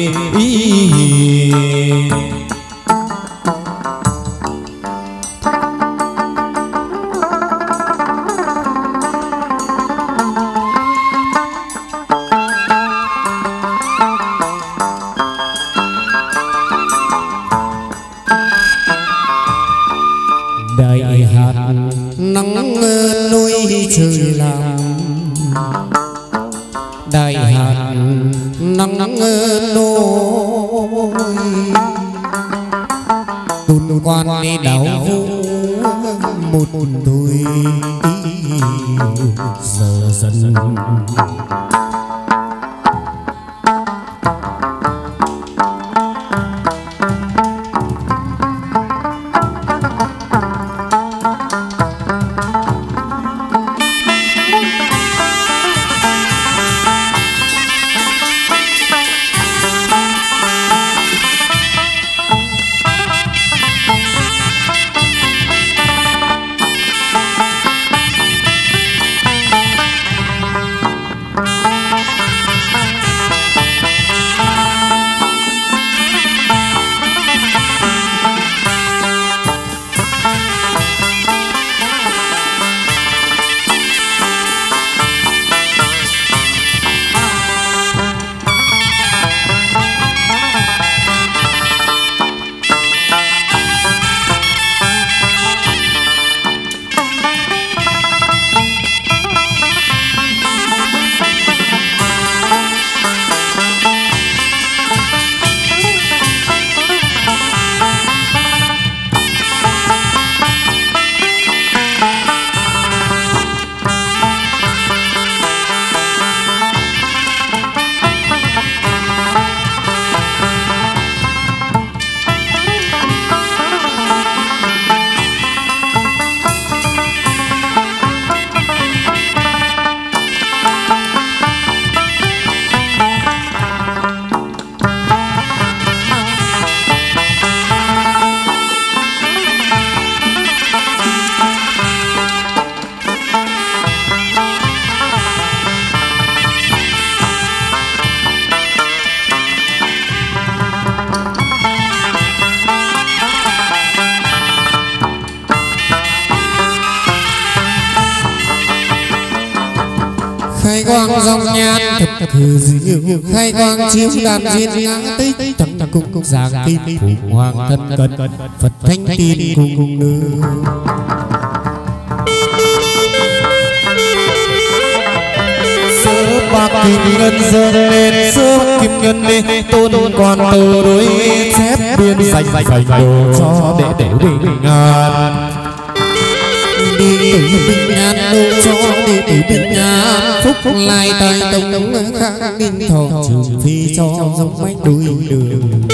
đại hạt nắng nuôi trời làm đại hạt nắng nuôi tôn quan đi đảo vũ một đôi giờ dần khai quang dòng nhàn thật hư diệu khai quang chiếu đàn duyên ngã tích thắng cung giang kim phụ hoàng thân cận Phật thánh tin cùng nữ bạc kim ngân dâng lên sớm kim ngân lên tôn quan từ đối xếp biên dành dành đồ cho để bình an đi bình an đồ cho để bình an phúc lai tài tông khang ninh thọ trường phi cho giống mách đôi đường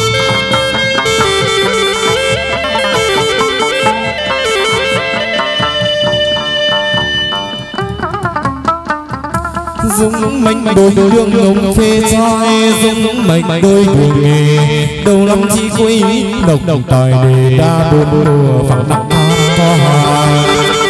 dung mệnh đôi đường ngông phê trai dung mệnh đôi đường nghề đầu năm chi quý độc tài đề đa buồn đùa phẳng nặng có hai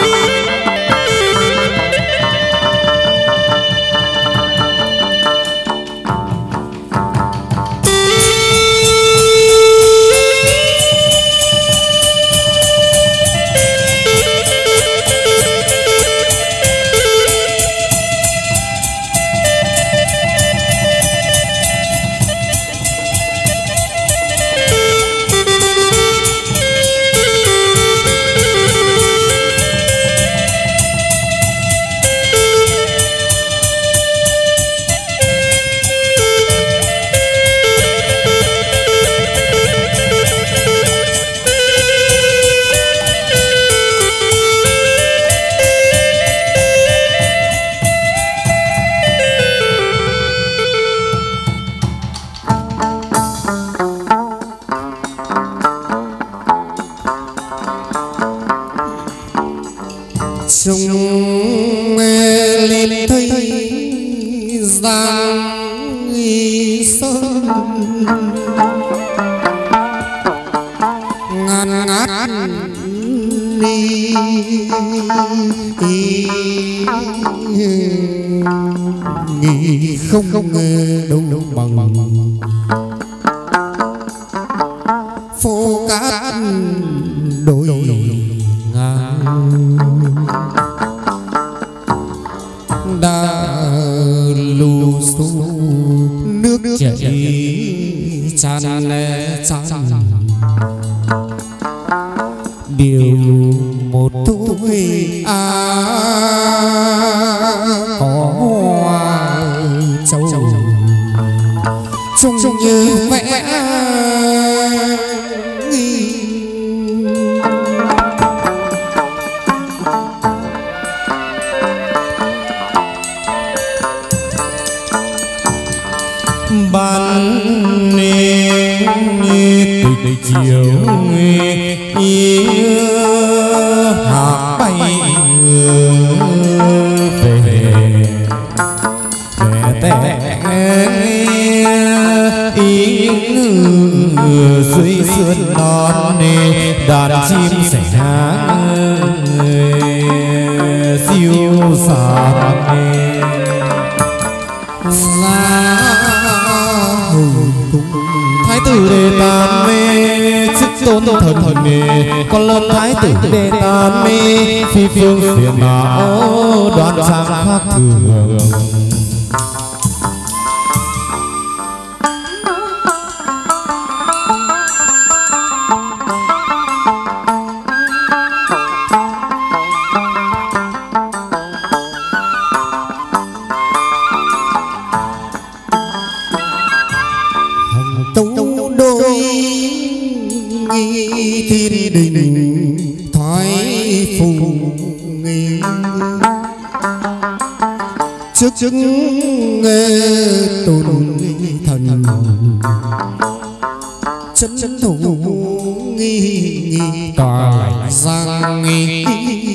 chúng lên thấy giang sơn ngàn ngát đi nghĩ không đâu bằng phố cát đôi đã lù xù nước chảy tràn tràn điều một tuổi có hoa châu trông như vẽ ban tịch chiều hạ bay về ý dưới sườn non đàn chim sẻ siêu sàn thái tử Đề Tàn mê chức tôn thần nghề con lớn thái tử Đề Tàn mê phi phương phiền não đoan trang khác thường thiên đình thoái phùng trước tôn thần chân thủ nghi tòa giang nghi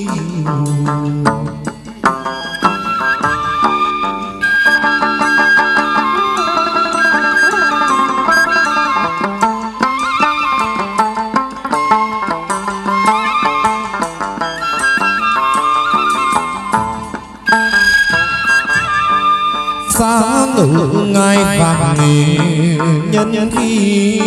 xa ngự ngai vàng nhân khi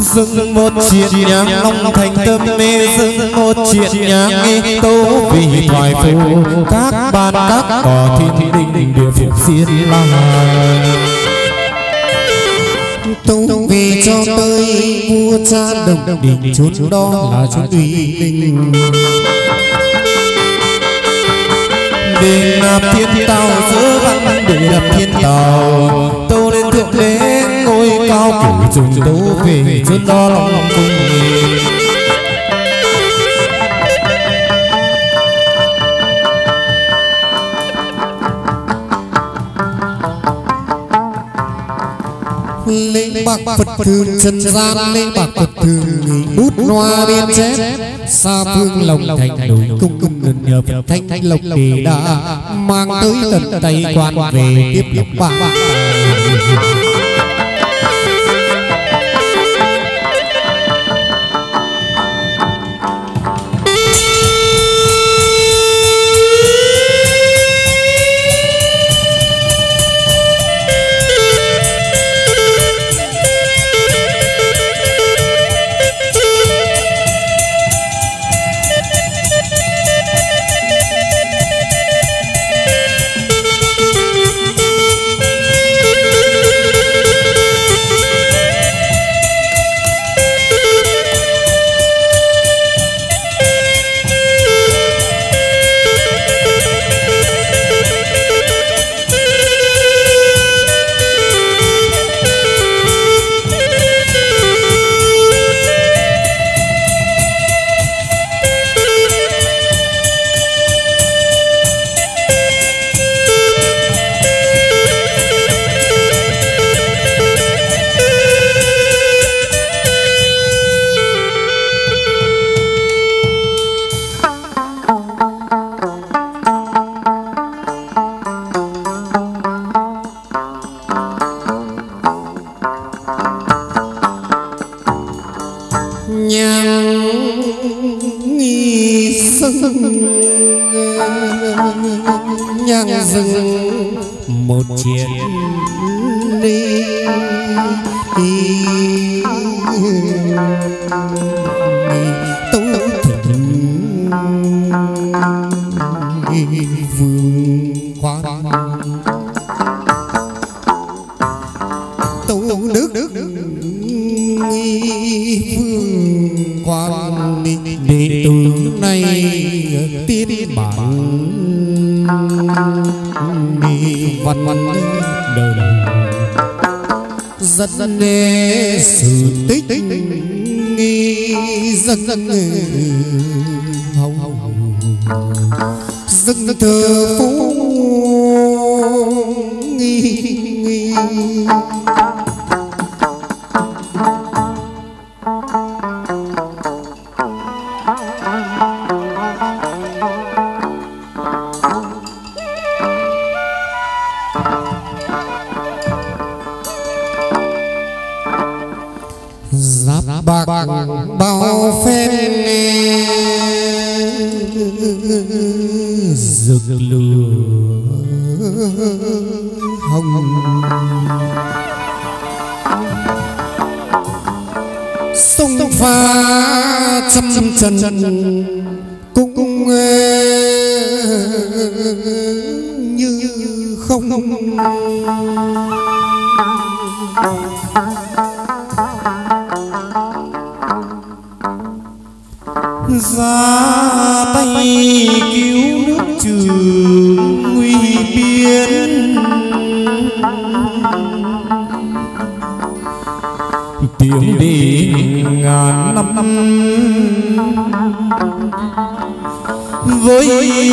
dâng một triệt nhang long thành tâm mê, dâng một triệt nhang nghe tấu vì thoại phù các ban các cỏ thiên đình địa phục xiên la. tấu về cho tới vua cha đồng đình, chốn đó là chốn uy linh. Để nạp thiên tàu giữa văn để nạp thiên tàu, tâu lên thượng đế ngôi cao cửu trùng, tấu về chốn đó lòng cung. Lễ bạc Phật thường trần gian, lễ bạc Phật thường bút hoa biên chép. Xa phương lòng thành đổi cung ngân nhờ Phật thanh lộc đề đà, mang tới tận tay quan về tiếp lộc bạc. Nhang dừng một triệt đi, tấu thỉnh vương khoan, tấu đức vương khoan, đệ tử này tiên bản văn văn đời dân nghe sự tích nghi dân hồng dân thờ phú nghi. Giáp bạc bao phen rực lửa hồng, sông pha trăm trần cũng như không. Ra tay cứu nước trừ nguy biến, tiếng đi ngàn năm với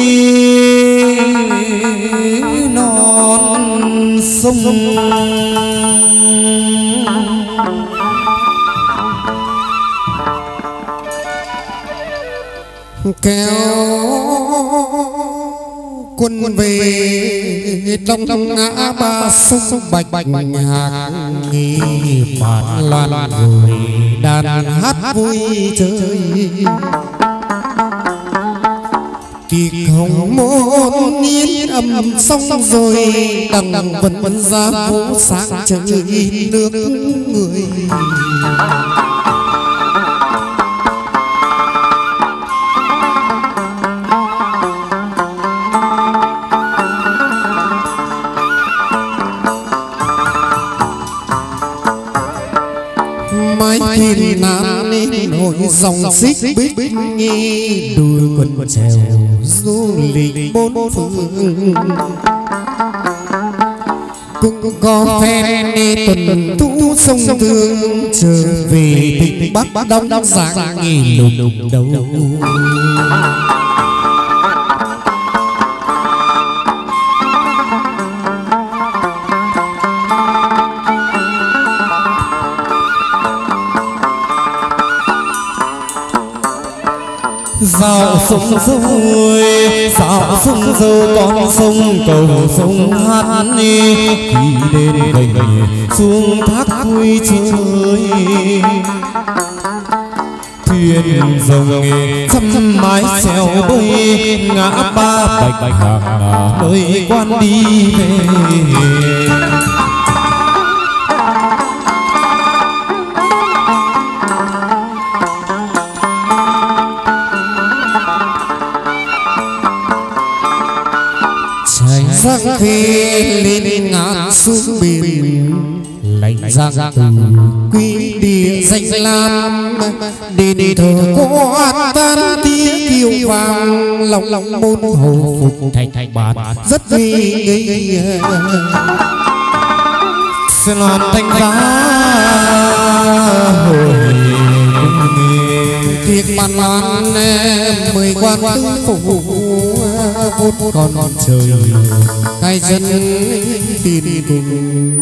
non sông. Kéo quân về trong ngã ba sông Bạch Hạc, nghi bản loan rồi đàn hát vui chơi. Tiệc hồng môn yên âm xong rồi, đằng vân ra phố sáng trời nước người. thiên nan nổi dòng xích bích nghi đuôi quần trèo du lịch bốn phương cũng có phen tuần thú sông thương trở về tỉnh Bắc Đông dạng nghỉ lục đầu dạo sông rồi dạo sông dâu con sông cầu sông hát đi khi đến gành xuống thác vui chơi thuyền rồng trăm mái xèo bơi ngã ba bạch hàng nơi quan đi về giang khi lên ngàn xuống biển lạnh giang từ quy địa danh lam đền thờ có tan tiếng kiêu vang lòng môn hầu phục thành bản rất nghi sẽ loan thanh giá hồi thiệt bàn loan mười quan tư phủ vốn còn trời cái dân tin cùng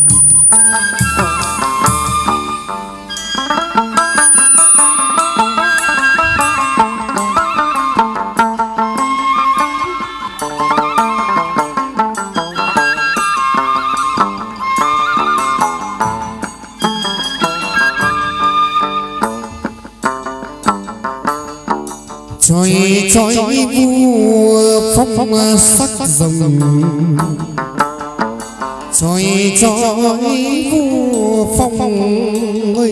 chói vua phong sắc rồng chói vua phong ơi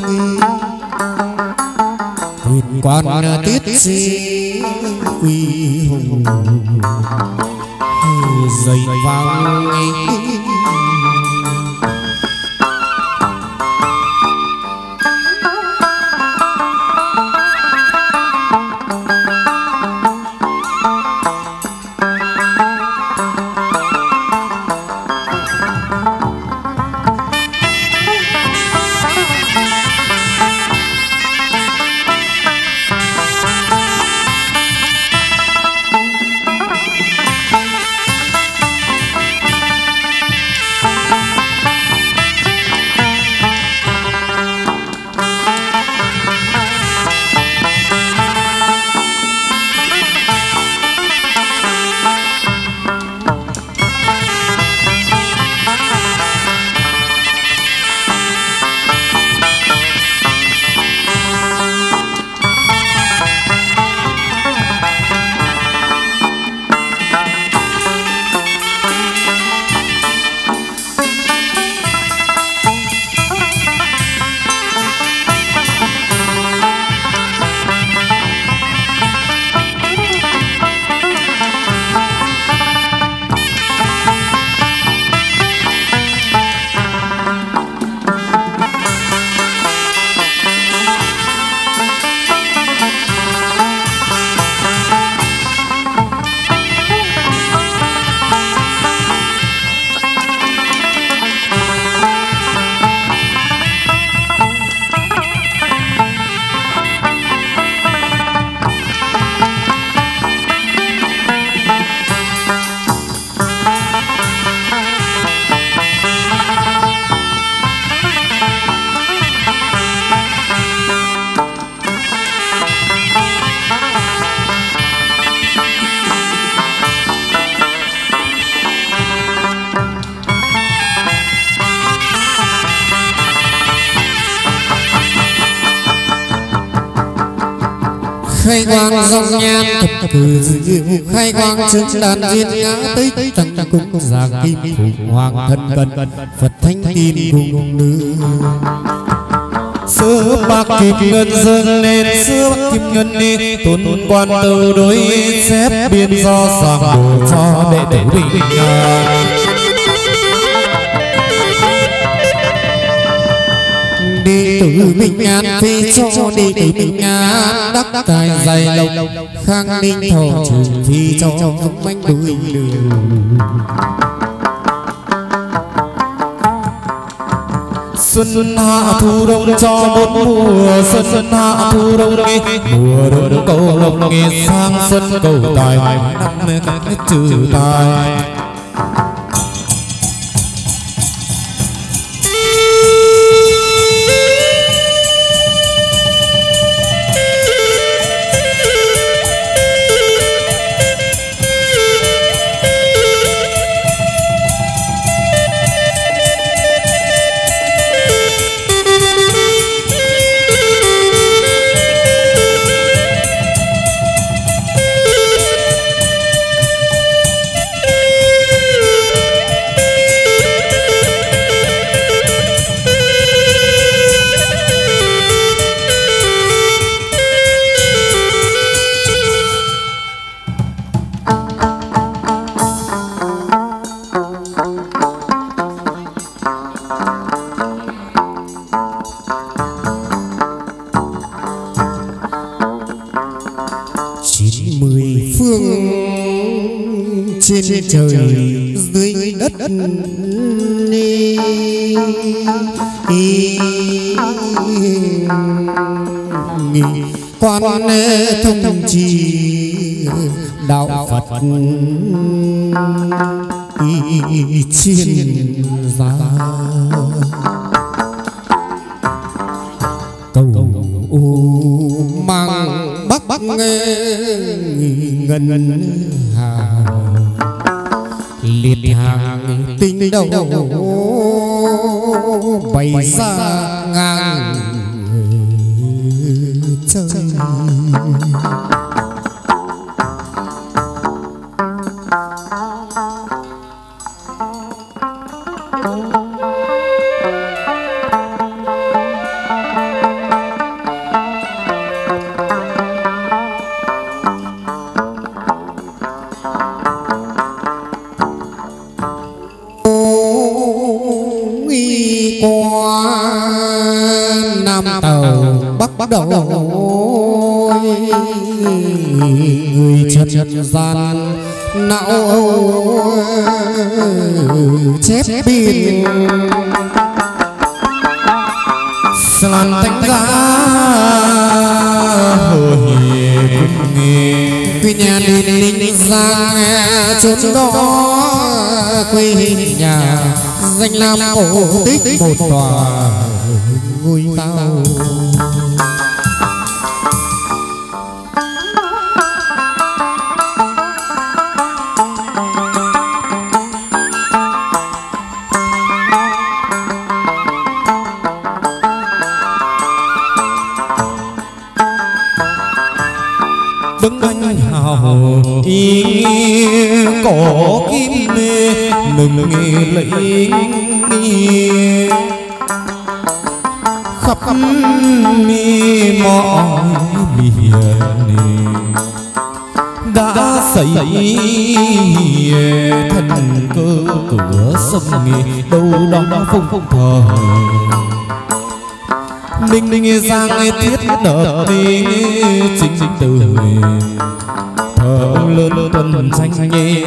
huyền quan tiết sĩ uy hùng dậy vang khai quang dòng nhan thập cử diệu khai quang chứng đàn diên ngã tích tăng cung giang kim phụng hoàng thân cận Phật thánh tin cùng nữ xưa bạc kim ngân dâng lên xưa bạc kim ngân đi tôn quan từ đối xếp biên do giảng đồ cho đệ tử bình đi tử Bình An phê cho đệ tử Bình An đắc tài dày lộc khang ninh thọ trường phi cho không anh đuổi đường. Xuân hạ thu đông cho bốn mùa, xuân hạ thu đông nghe mùa đông cầu lộc nghe sang xuân cầu tài năm các trừ tài. Trên trời dưới đất quan thông trì đạo Phật chuyên gia cầu mang bắc ngân hà liệt hàng tinh đầu bày ra ngang trời. Nam tàu bắc đầu người trần gian não chép biên sàn tánh giá hồi cùng nghe quê nhà ninh giang chốn đó quê nhà danh lam cổ tích một tòa ngôi cao. Đứng anh hào ý cổ kim mê nừng nghe lấy khắp mi mọi miền đã xảy thần cơ cửa sông nghề đâu đó phong thời ninh giang thiết đợt đi chính từ thờ lớn tuần tranh nhé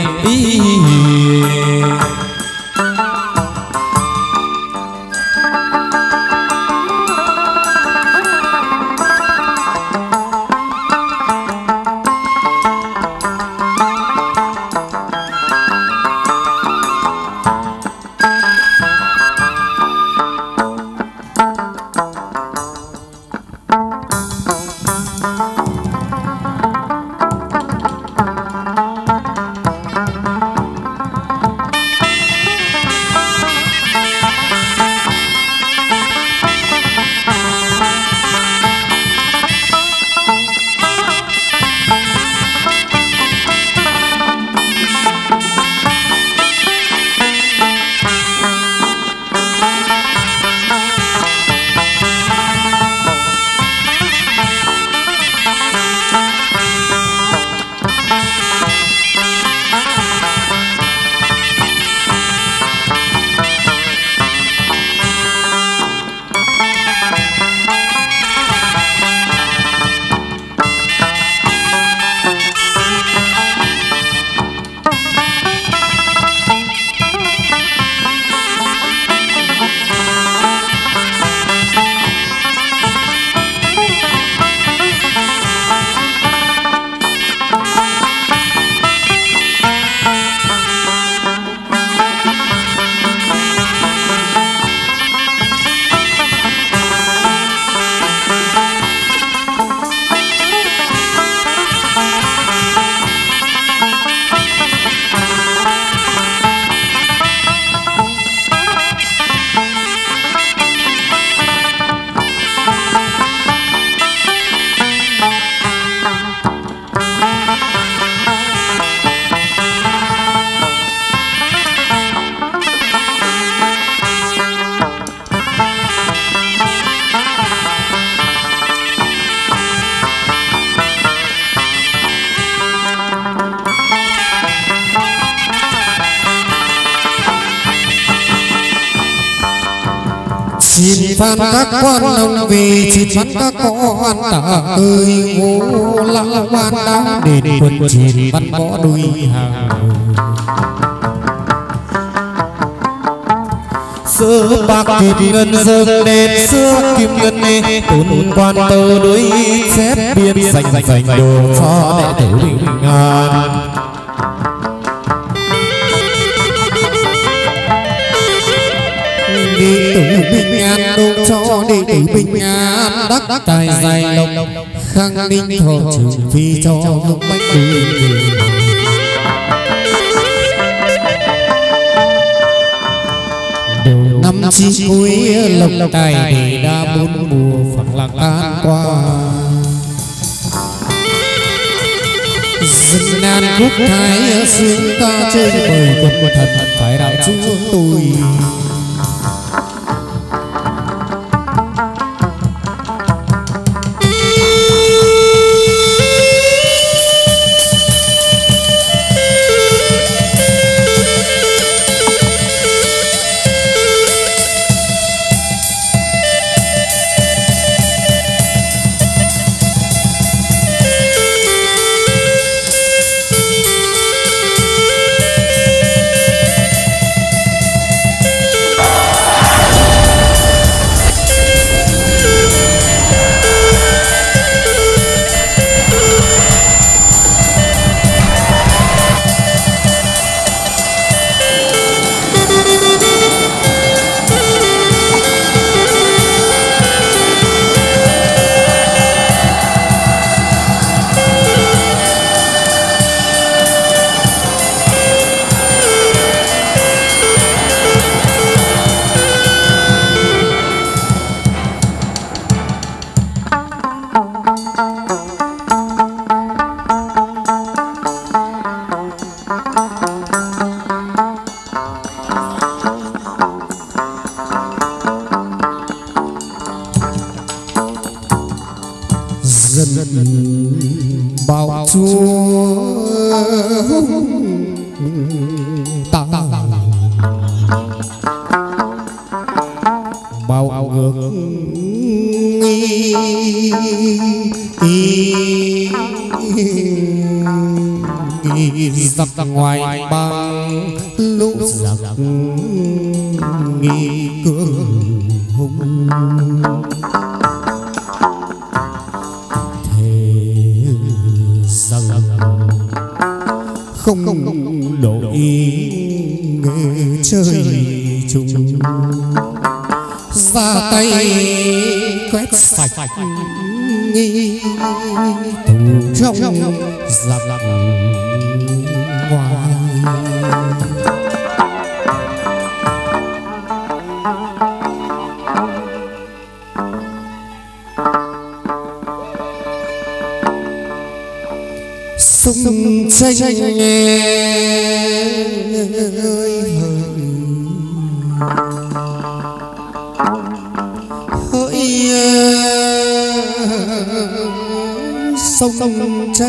Xin phán các quan ông vì xin phán các con ta ơi ngô lăng quan đã đền quân chín văn võ đuôi hàng xưa bạc kim ngân dâng đền xưa kim ngân nê tôn quan tâu đối xếp biên dành đồ cho đệ tử bình an. đệ tử bình an độ cho đệ tử bình an đắc tài dài lộc khang ninh thọ trường phi cho hương bách đường năm chi cuối lộc tài để đa bốn mùa phẳng lạc an qua dân nan quốc thái sướng ca chơi mời quân thần phải đạo chúa tôi. Bảo chúa ta bao ngược giặc ngoài bang lũ giặc nghi cường hùng không đổi nghề chơi chung ra tay quét sạch nghi tù trong giặc ngoài sông tranh hỡi sông tranh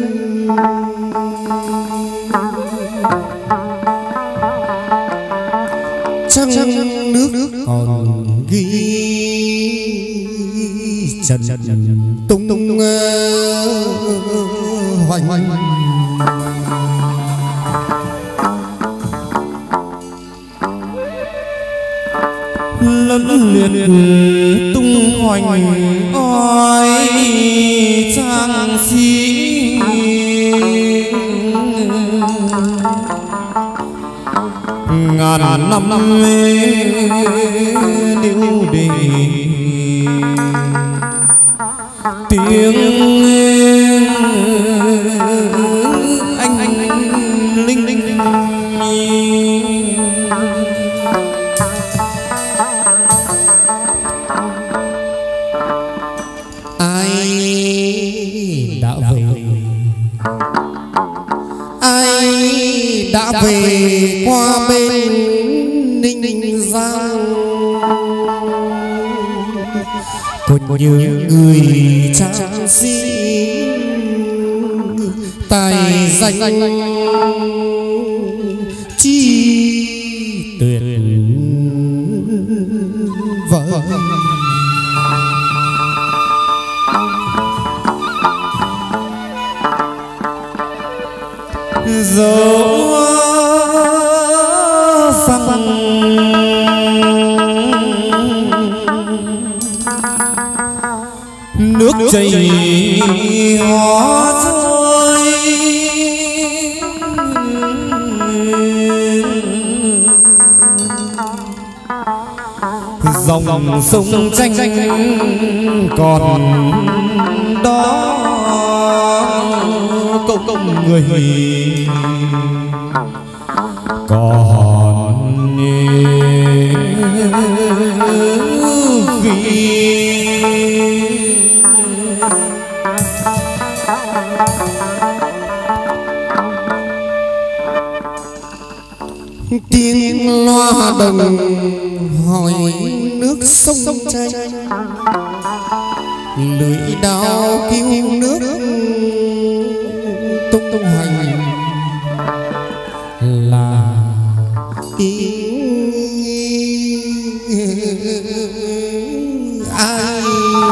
trăng nước còn ghi trần tung hoành lẫn liệt tung hoành oai trang sĩ ngàn năm điệu đề tiếng anh linh ai đã về qua bên Ninh Giang còn những người trang sĩ tài danh chi tuyệt vời phăng nước chảy hóa trôi dòng sông tranh còn đó công người còn vì tiếng loa đồng hỏi nước sông tranh lưỡi đao cứu nước tung hành là ai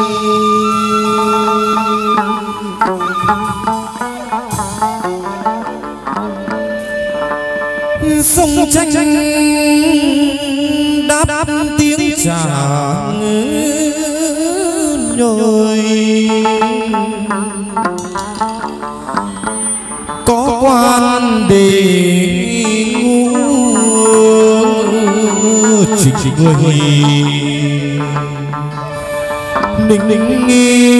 sông tranh đáp tiếng chàng nhồi có quan để ngủ trịch người ninh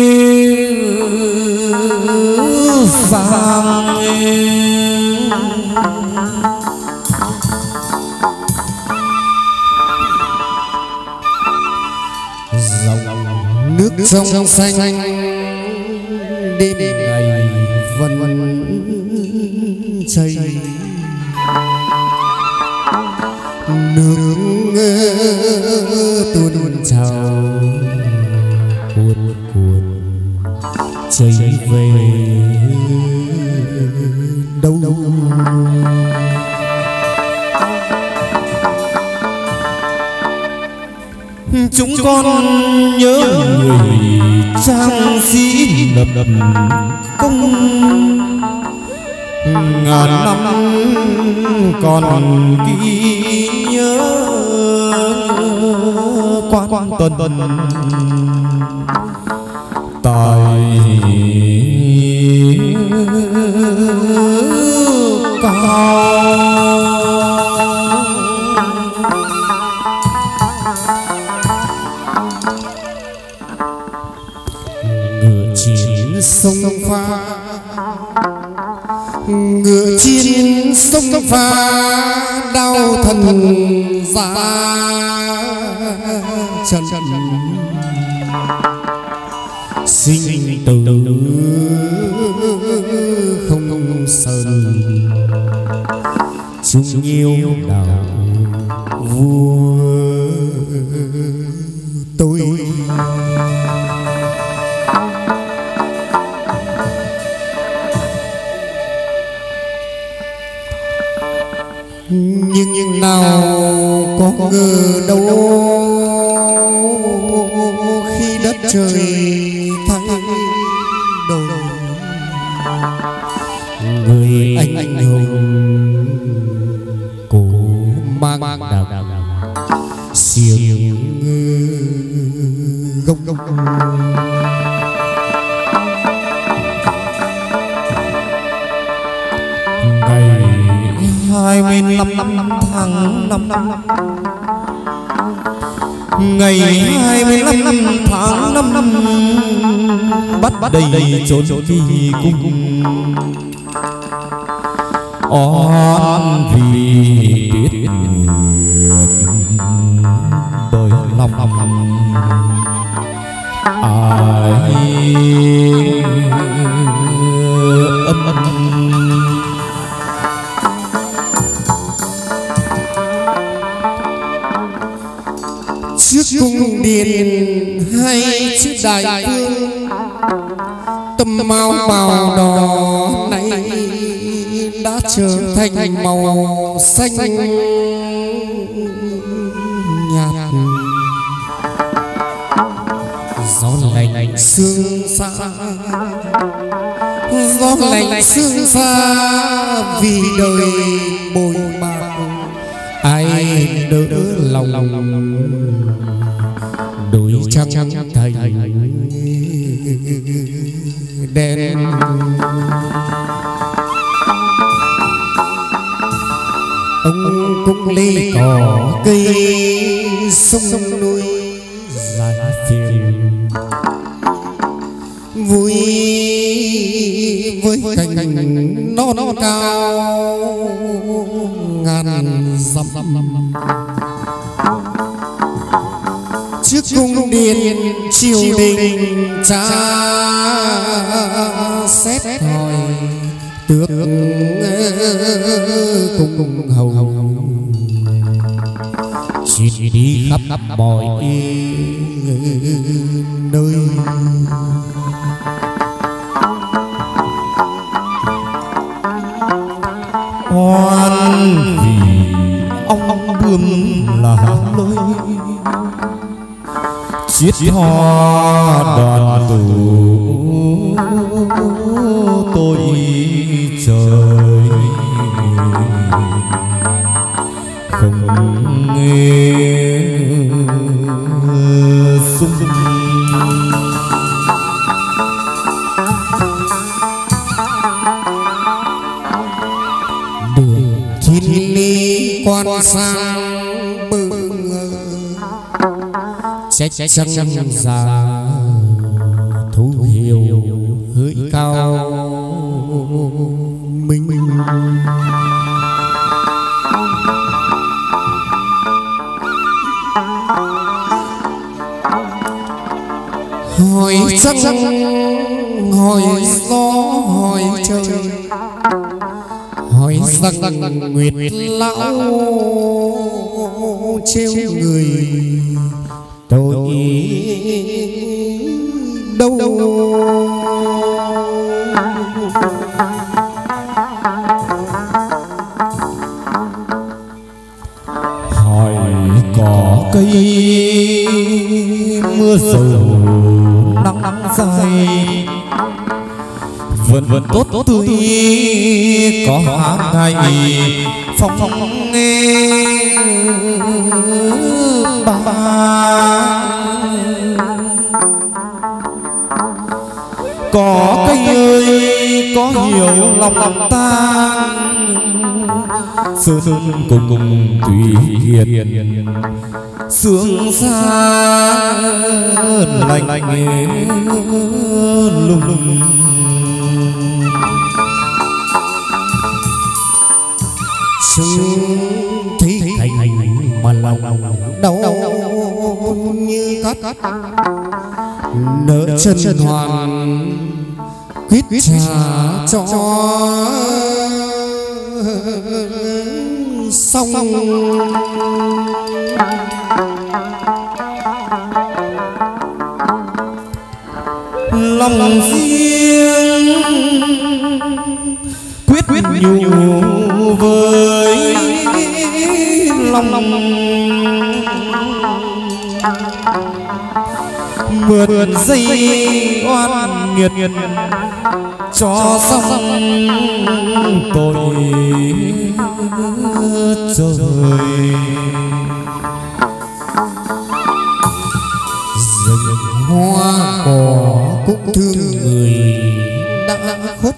vàng nước sông xanh đêm ngày vẫn chảy nước tuôn trào cuồn cuộn chảy về đâu chúng con nhớ người trang sĩ lập công ngàn năm còn ghi nhớ quan tuần tài cao sông pha ngựa chiến sông pha đau thần ra chân sinh tử không sơn chung yêu đạo vua tôi nhưng nào có ngờ đâu khi đất trời thay đổi người anh hùng cố mang đằng xiềng gông gông ngày 25 tháng 5 ngày 25 tháng 5 bắt đầy trốn vì cung oan vì biết nguyệt bởi lòng ai ân trước cung điện hay trước đại vương tấm áo màu đỏ này đã trở thành màu xanh nhạt gió lạnh sương xa gió lạnh sương xa vì đời bồi bạc ai đỡ lòng đôi trăng thành đen. Ông cũng lấy cỏ cây sông núi dài phiền vui với cành non cao ngàn dặm trước cung điện triều đình cha xét hỏi tước cung hầu xin đi khắp mọi nơi. Oan vì ông bươm là lối chiết hoa đoàn tù tôi trời không nghe sung đường thiên lý quan sang bờ trách chăng già thú hiểu hỡi cao minh. Hỏi trăng hỏi gió hỏi trời hỏi rằng nguyệt lão trêu người tôi đâu hỏi cỏ cây mưa dầu nắng dài vẫn tốt tươi có hàng ngày phong nghe ba có cây ơi có hiểu lòng ta sơn cùng tùy hiền sương xa lạnh lùng sương thấy thành mà lòng đau như cắt nỡ chân hoàn quyết trả cho xong. Lòng riêng quyết nhủ với lòng mượn dây oan nghiệt cho xong tội trời. Rừng hoa cỏ cũng thương người đã khuất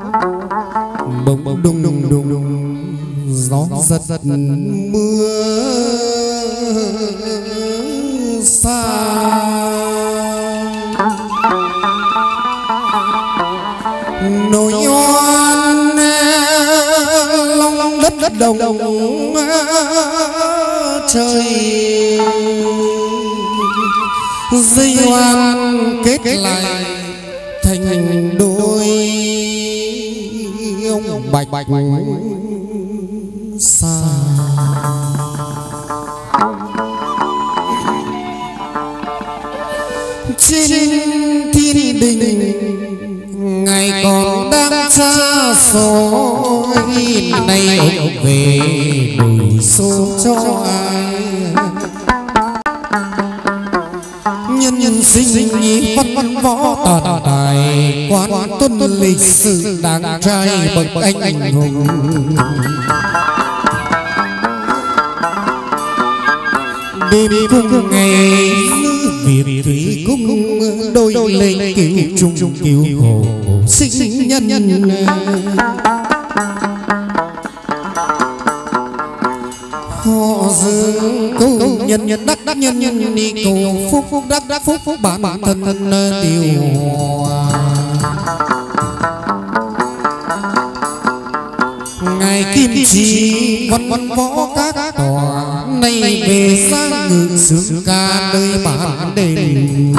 bỗng đùng gió giật mưa xa. Nỗi oan long đất đồng trời dây oan kết lại thành đôi ông bạch xa. Trên thiên đình ngày còn đang xa xôi nay ông về đổi số cho ai nhân sinh văn võ toàn tài, quán tuân lịch sử đáng trai bậc anh hùng. Đêm cùng ngày việc thủy cung đôi lên cứu chung cứu hộ sinh nhân. Họ dương câu nhân đắc nhân đi cầu phúc đắc phúc bản thân điều hòa. Ngài kim chi văn võ các tòa, nay về sang ngự sướng ca nơi bản đền.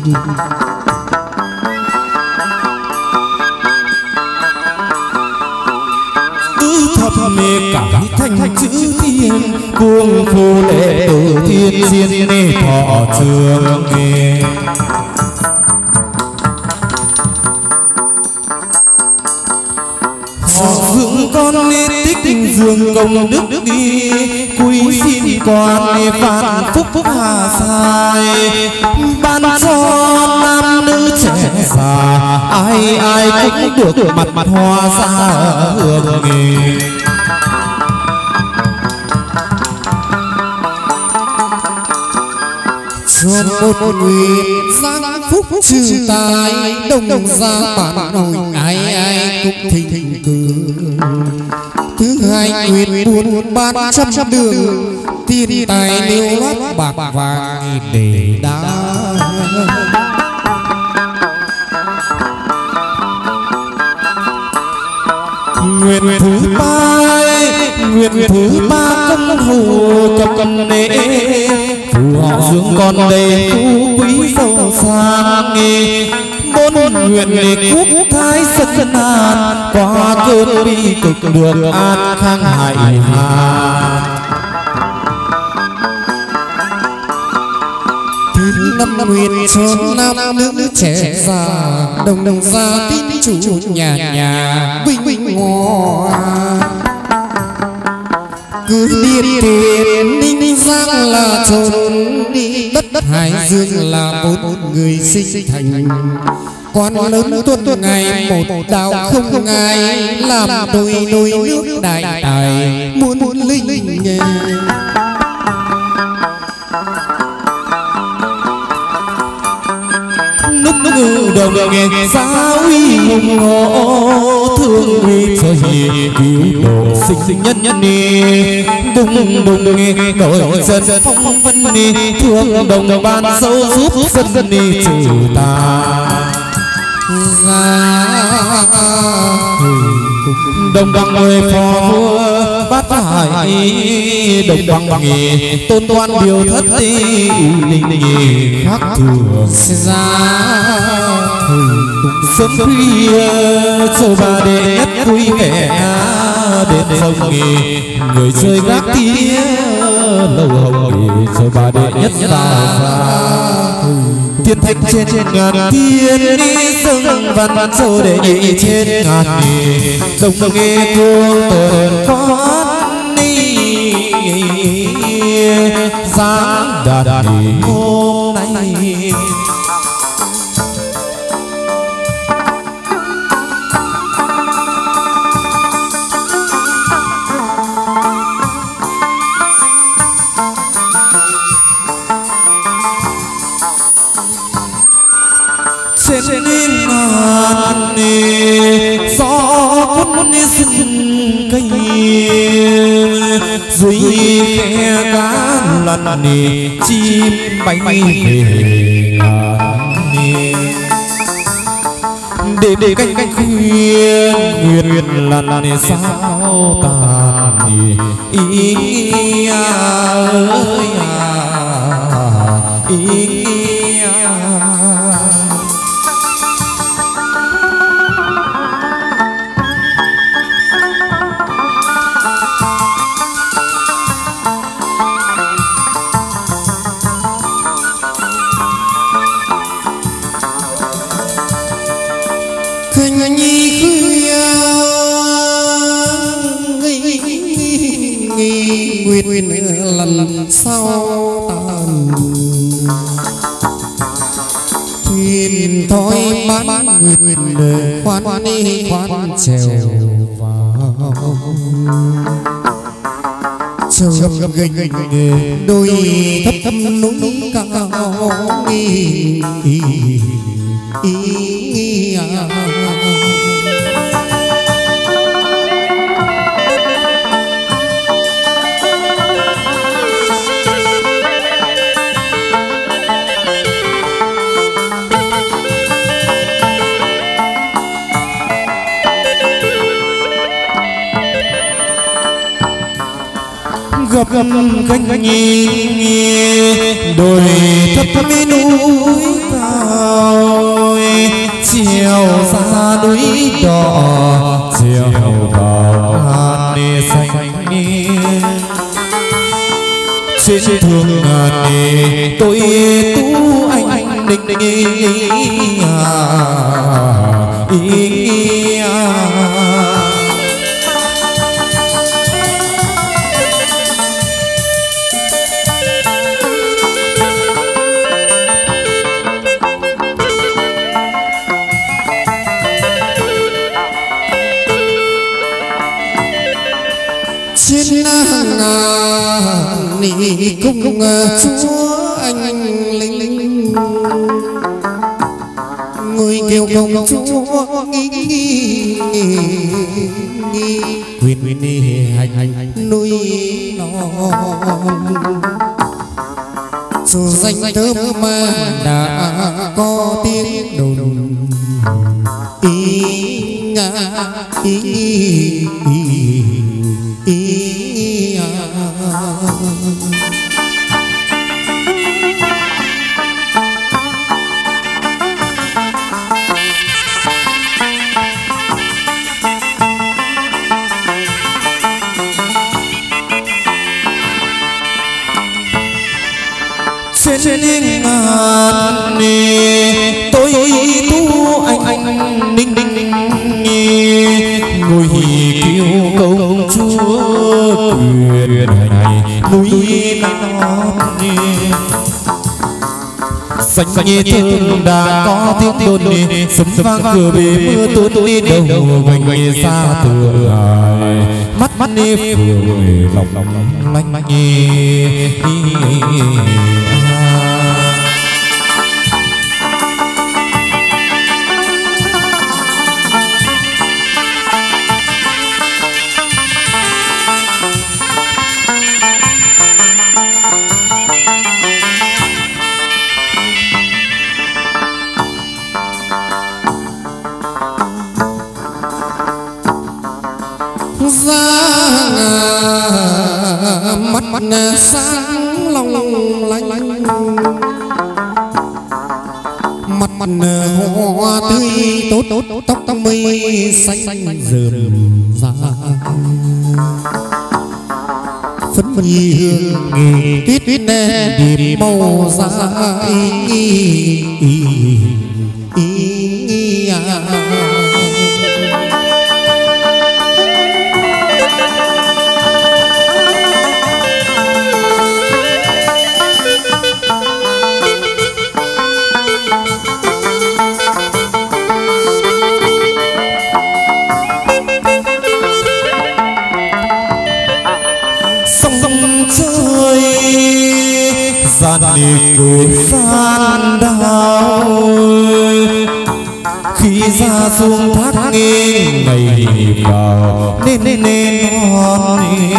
Thập mê cả thanh chữ thiên, cuồng phù lệ tử thiên diên nê thọ trường nghề. Dưỡng con nê tích dương công đức đi, quý xin con nê phản phúc hà sai. Ban cho nam nữ trẻ già, ai ai cũng được mặt hoa ra hưởng nghề. Cho một nguyện giang phúc trừ tài, đồng gia bản hồi ai ai cũng thịnh cử. Thứ hai nguyện buôn ban trăm đường, tiền tài liêu lát bạc vàng để đá. Nguyện thứ ba công hầu cầm nệ, phù họ dưỡng con đầy phú quý giàu sang nghề. Bốn nguyện lệ quốc thái dân an, qua cơn bi cực được an khang hải hà. Thứ năm nguyện cho nam nữ trẻ già, đồng gia tín chủ nhà vinh hoa. Cứ điên tiền ninh giang là trốn đi, đất hải dương là bốn người sinh thành. Quan lớn tuân ngày một đạo không ai, làm đôi nước đại tài muôn linh nghề. Đồng nghe giáo uy hùng hộ, thương uy trời cứu độ sinh nhân đi. Đùng nghe đổi dân phong vân đi, thương đồng ban sâu giúp dân đi trừ tà. Đồng bằng người phò vua bát hải, đồng bằng nghề tôn quan điều thất ti linh nghề khác thường. Sớm khuya châu Ba đệ nhất vui vẻ, đến sông nghề người chơi gác tía lâu hồng nghề châu Ba đệ nhất ta xa. Thiên thạch trên ngàn thiên đi sông văn châu đệ nhị trên ngàn nghề, đồng nghề cuồng tồn con đi dáng đạt hôm nay. Trên ngàn gió cuốn rừng cây, dưới khe cá lặn chim bay về để canh khuyên nguyện lặn sao tàn. Ý ơi ý nguyện lần sau tàn. thuyền thoi bán nguyệt khoan khoan trèo vào trầu gập ghềnh đôi thấp thấp núi cao gặp cánh nhìn đồi thấp thấp núi cao chiều xa núi đỏ chiều vào hàn xanh trên thương ngàn tôi tú anh định cung chúa anh linh người kêu công chúa quyền hành nuôi non dù danh thơm mà đã có tiếng đồn trên ngàn tôi tu anh ninh ngồi kêu công chúa quyền hành núi non xanh thơm đã có tiếng đồn sấm vang cửa bể mưa tuôn đi đầu vành xa thừa mắt phượng lòng lanh mắt sáng long lanh mặt hoa tươi tốt tóc mây xanh rườm rà phấn nhi hương tuyết đẹp màu da gian cười gian đau khi ra xuống thác nghe ngày vào nên ngon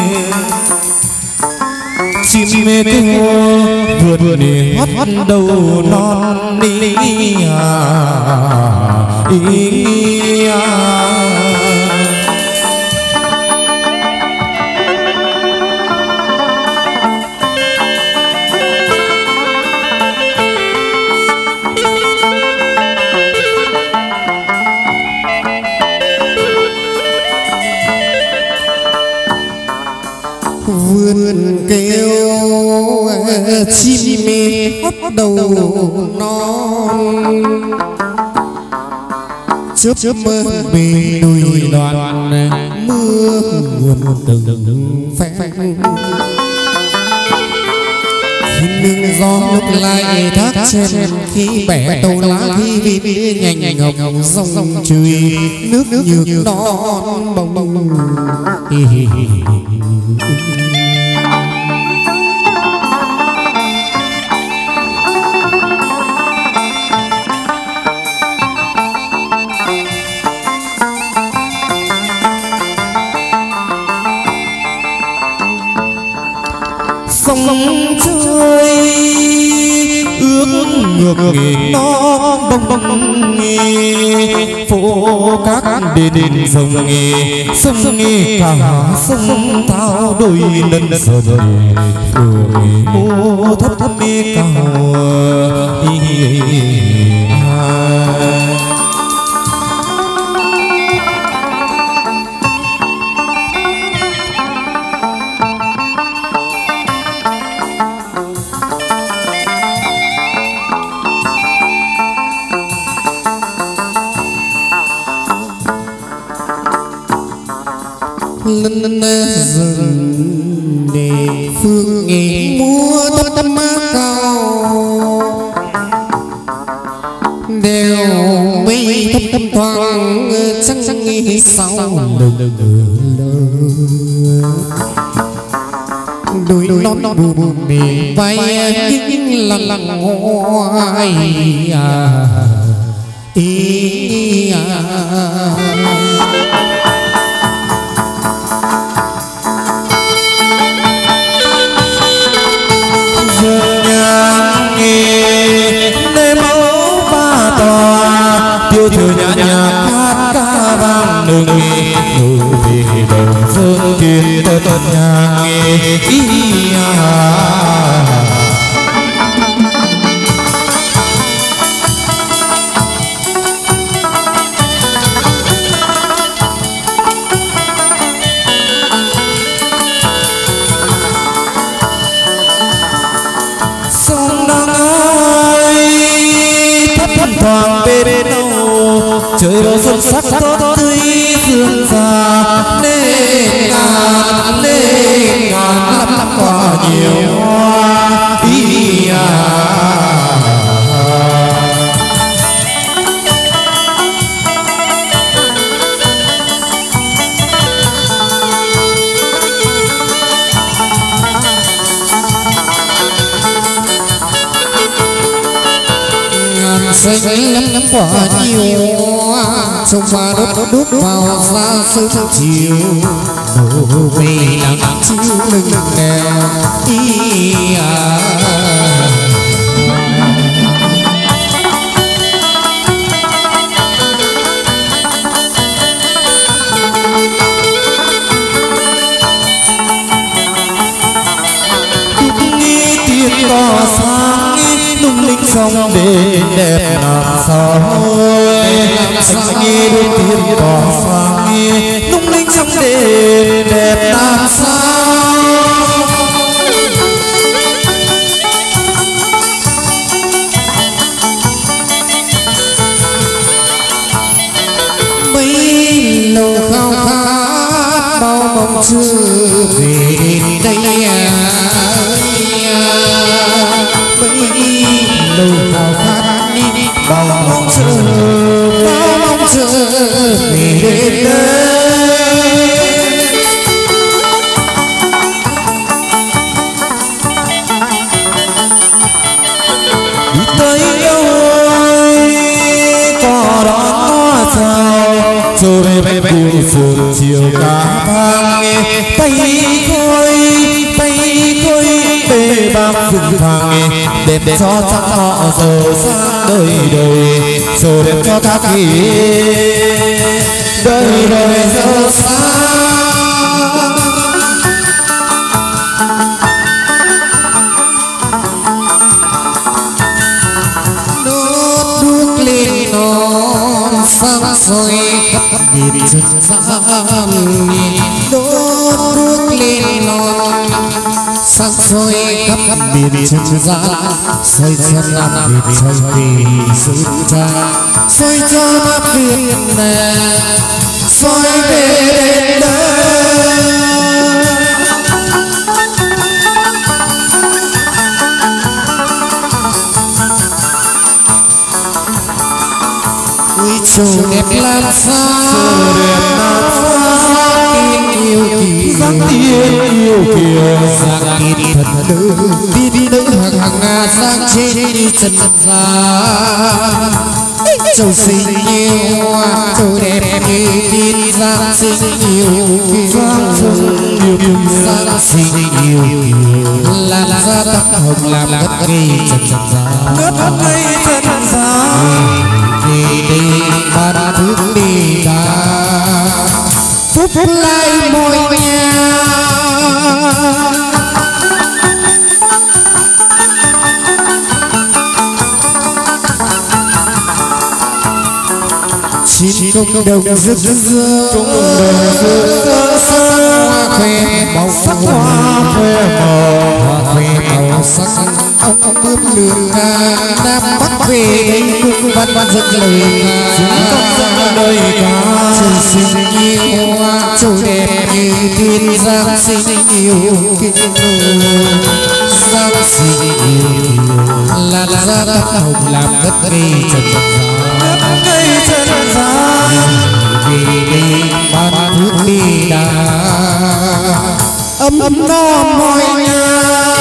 chim mê kêu vượt hót đầu non đi vườn kêu chim mê hót đầu non chớp mơ bề đùi đoạn mưa nguồn từng phèn nương gió lúc lại thác trên khi bẻ đầu lá khi vì nhành ngọc rong chùi nước nhược non bồng sông trôi ước ngược nó bông phố các đền rồng sông cả sông thao đôi lần dần mô thấp cao lần rừng để phương nghề múa tấm cao đều mây thấp thoáng trăng nghi sau lưng đôi non bù bì vai những lăng hoài tiêu thừa nhà hát ca vang nương vì đồng phương kiên tân nhà sông đang ơi thấp thoáng bên trời đổ xuân sắc tốt tươi dương già nên ngàn lắm quả nhiều hoa xanh lắm quả nhiều sông pha đốt vào ra sớm chiều đổ về nắng chiếu lưng đèo tiếng cò sáng lung linh sông đêm đẹp làm sao anh nghe đôi tiếng cò sáng lung linh sông đêm đẹp làm sao mấy lâu khao khát bao mong chưa về đến đây lâu khao khát đi bao mong chờ về đến đây đi tới đâu có đó sao rồi về buồn sớm chiều cả vang tay khôi bề bạc rừng vàng đẹp cho chắc họ giàu sang đời đời rồi đẹp cho các kỳ đời đời giàu sang đốt đuốc lên non sáng soi khắp miền trần gian đốt đuốc lên non sáng soi khắp miền trần gian soi cho nam Việt soi vì sự cha soi cho nam Việt Nam soi về đến đây Trầu đẹp làm sao giác tiên yêu kiều giác tiên thật nữ đi nữ hàng ngà sang trên trần gian trầu xinh yêu trầu đẹp như tiên giang xinh yêu giang xinh yêu lan ra tóc hồng làm ngất ngây trần gian ngất ngây trần gian đi ban thức đi ta phúc lại môi nhà chín công đồng rực rỡ khoe màu sắc hoa khoe màu sắc ông bướm lượn nam bắc về đây cung văn văn dâng lời đời trầu xinh yêu trầu đẹp như thiên giang xinh yêu giang xinh yêu lan ra tóc hồng làm ngất ngây trần gian vì đi ban thức đi đà ấm no môi nhà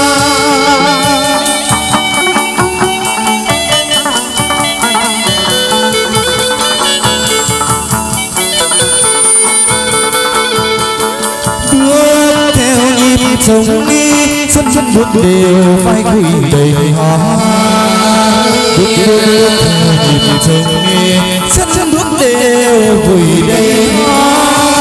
bước theo nhịp trông đi chân chân bước đều vai quỳ đầy hoa bước theo nhịp trông đi chân chân bước đều quỳ đầy hoa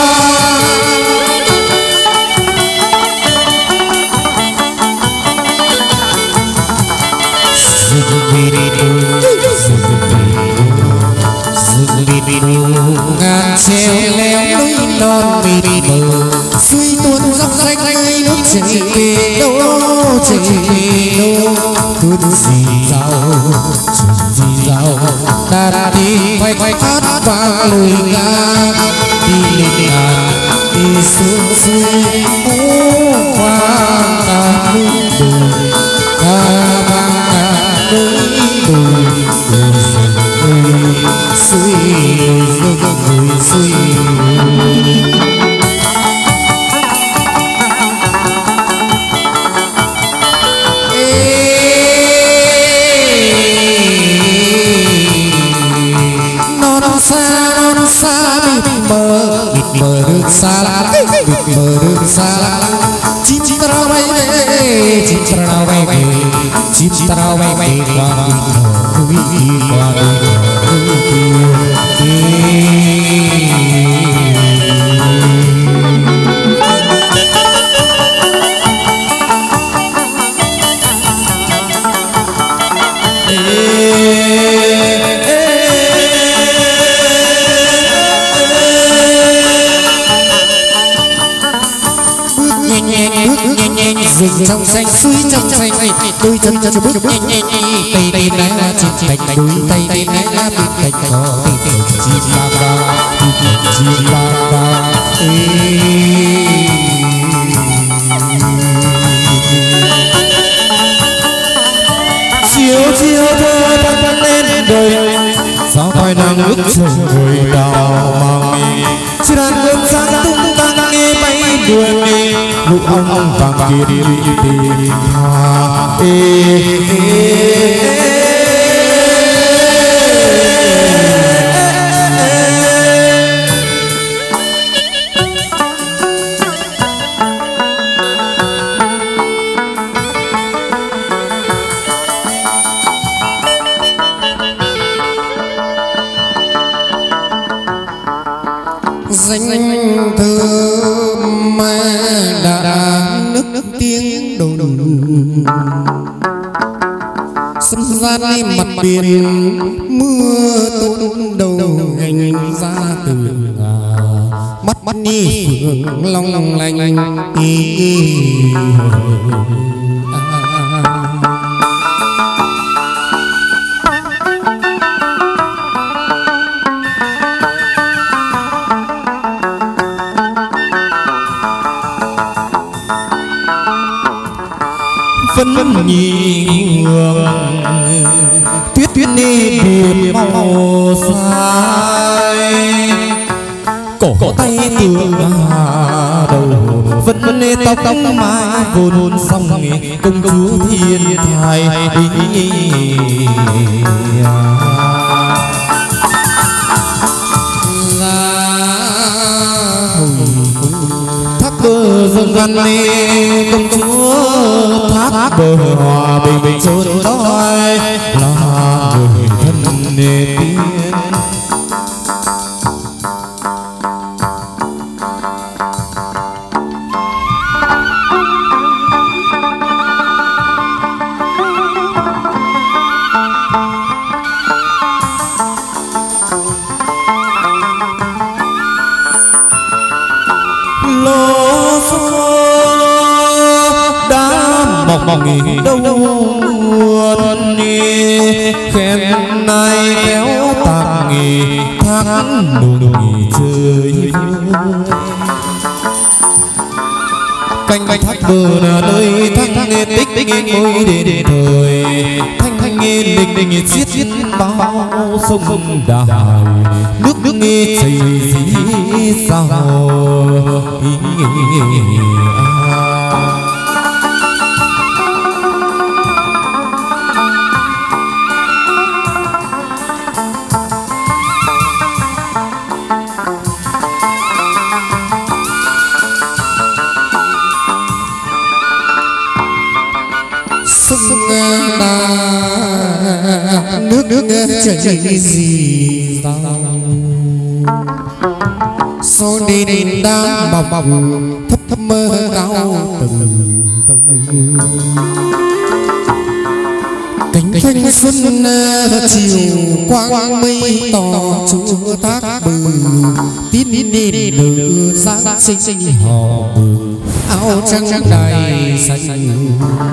ngàn treo leo núi non mịt mờ suy tuôn dòng danh nước chảy về đâu chảy về đâu tuôn gì giàu ta đi quay hát và lời ca đi lên ngàn đi xuống suối qua cả núi đồi ca vang cả núi đồi suy non xa bịt mờ đường xa lắm bịt mờ đường xa lắm chim tao bay về chim tao bay về chim tao bay về qua núi qua rừng trong xanh suối trong xanh đôi chân chân bước nhanh tay tay nái lá trên cành đôi tay tay nái lá bên cành cỏ chim ba chiều chiều thơ bắn lên đời sao vai đang ước chồng người đào mang chỉ đàn cơm sáng tung tăng nghe bay đuổi lũ ong vàng kia đi hoa danh thơm đã nức tiếng đầu sân gian mặt biển mưa tuôn đầu hành ra từ mắt nhi phượng long lanh phân nhị hương tuyết tuyết đi buồn màu dài cổ tay tựa đầu vẫn tóc tóc mái vốn xong công chúa thiên thai thác bờ dâng văn công chúa thác bờ hòa bình chốn đói là người thân tiên mong đâu buồn khen nay kéo tạc thác nụ chơi canh thác bờ là nơi thác tích ngôi đến thời thanh đình xiết bao sông đài nước nghe chảy dí sao nước chảy gì sao đến đang mọc thấp mơ cao tầng cánh thanh xuân chiều quang mây tỏ chúa thác bờ tín nền nữ sáng sinh họ áo trắng đầy xanh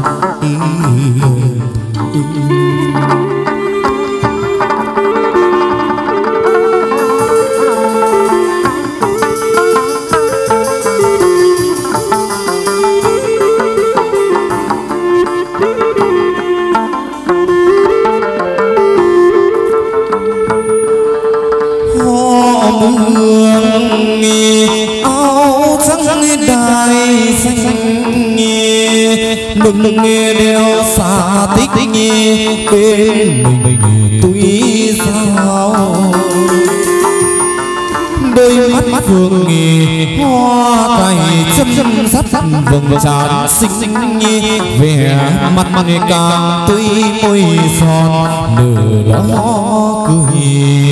lưng nghe đeo xa tích nghe bên mình tuy sao đôi mắt phương nghề hoa cài châm sắt vầng trán xinh nghe vẻ mặt càng tươi môi son nở đó cười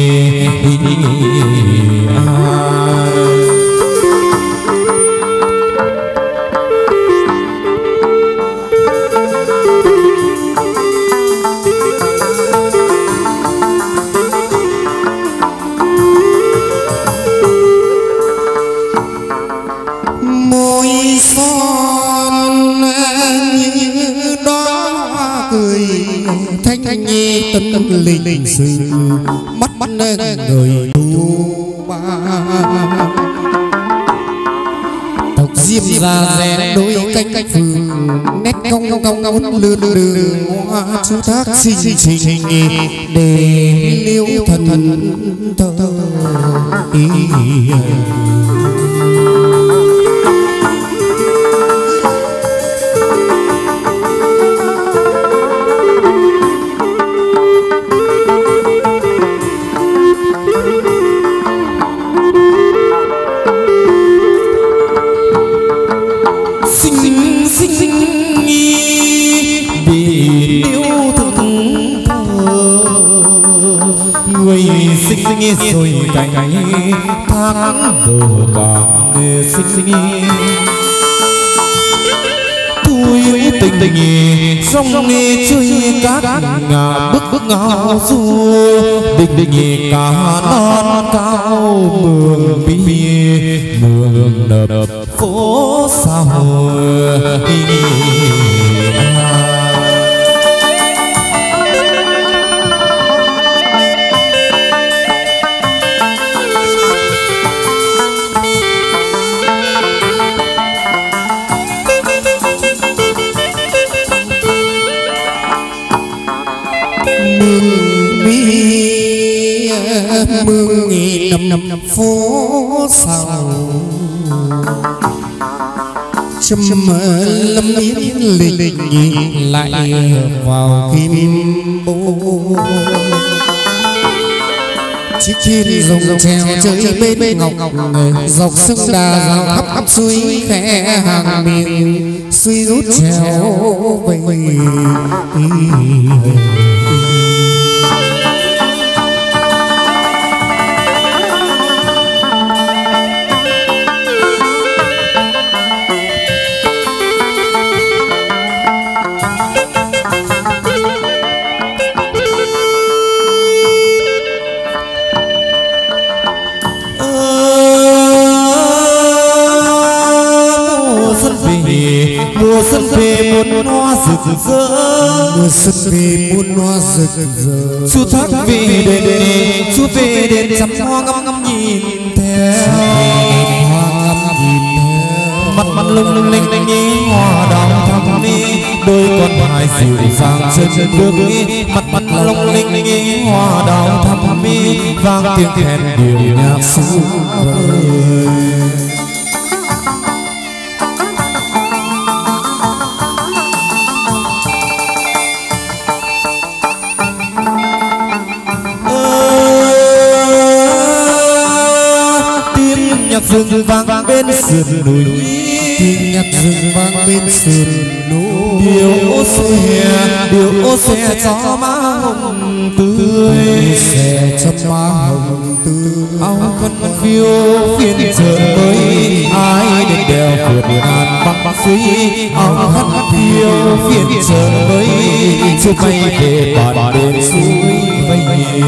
lịch sử mắt người tu ba tộc diêm ra rẽ đôi cánh phượng nét cong cong lươn đường hoa chú thác xinh xinh để liêu thần thơ sinh rồi cánh tháng bờ càng sinh tôi tình sông chơi cát ngả bước ngao du định cả non cao mường bi mường nập phố sao nằm phố sao châm lâm yến lịch nhìn lại vào kim bố chiếc chiên rồng treo chơi bên ngọc dọc sông Đà dạo khắp suối khẽ hàng miền suy rút treo về mùa xuân về muôn hoa rực rỡ, mùa xuân về muôn hoa rực rỡ, chú thác về đền chú về đền chăm hoa ngắm nhìn theo, mặt mặt lung linh linh hoa đào thắm mi, đôi con hai dịu dàng chân bước mi, mặt mặt lung linh linh hoa đào thắm mi, vang tiếng khen điệu nhạc ru vời. Rừng vang bên sườn núi, tiếng nhạc rừng vang bên sườn núi, điều ô xe cho má hồng tươi, xe cho má hồng tươi, áo khăn phiêu phiên chợ mới, ai đến đèo vượt ngàn băng suối, áo khăn phiêu phiên chợ mới, chưa bay về bản đền suối vây.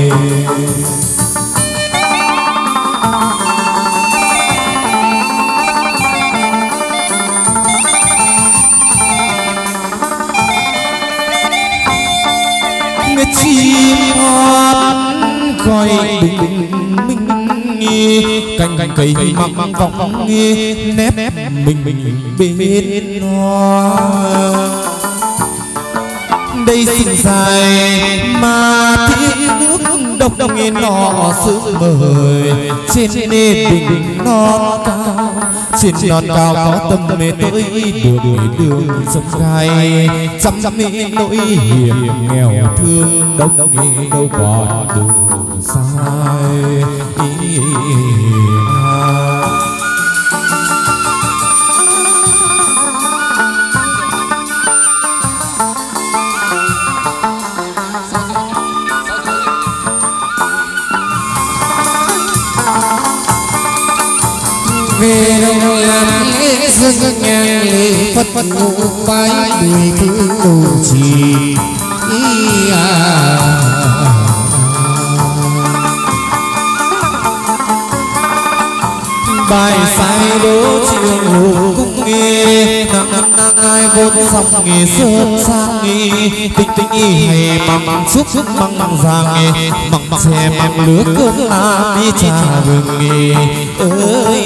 Chim hót gọi bình minh cành cây măng vọng nép mình bên hoa đây xinh dài mà thiên nước đông nghe nọ sương mời trên nền đỉnh non cao trên non cao có tâm mê tới đường sông gai chăm nỗi hiểm nghèo thương đông nghe đâu còn đường sai. về đồng làm lễ dâng nhang lễ Phật ngũ bái mười thứ đồ trì bài sai đố chiều lục cung nghe nắng ai vốn dòng nghe sớm sang nghe tinh hay măng xúc măng giang nghe măng xe măng lứa cơm lá đi trà vừng nghe ơi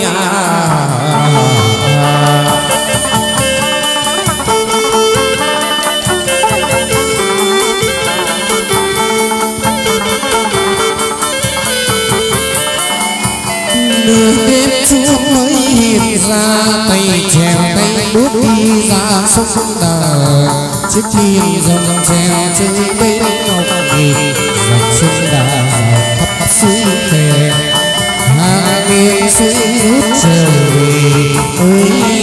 nửa đêm Chúa mới hiện ra tay chèo tay đuốc đi ra sông Đà chiếc chiên rồng treo chơi bên ngọc dòng sông Đà khắp suối khe hàng nghìn suối rút trở về ơi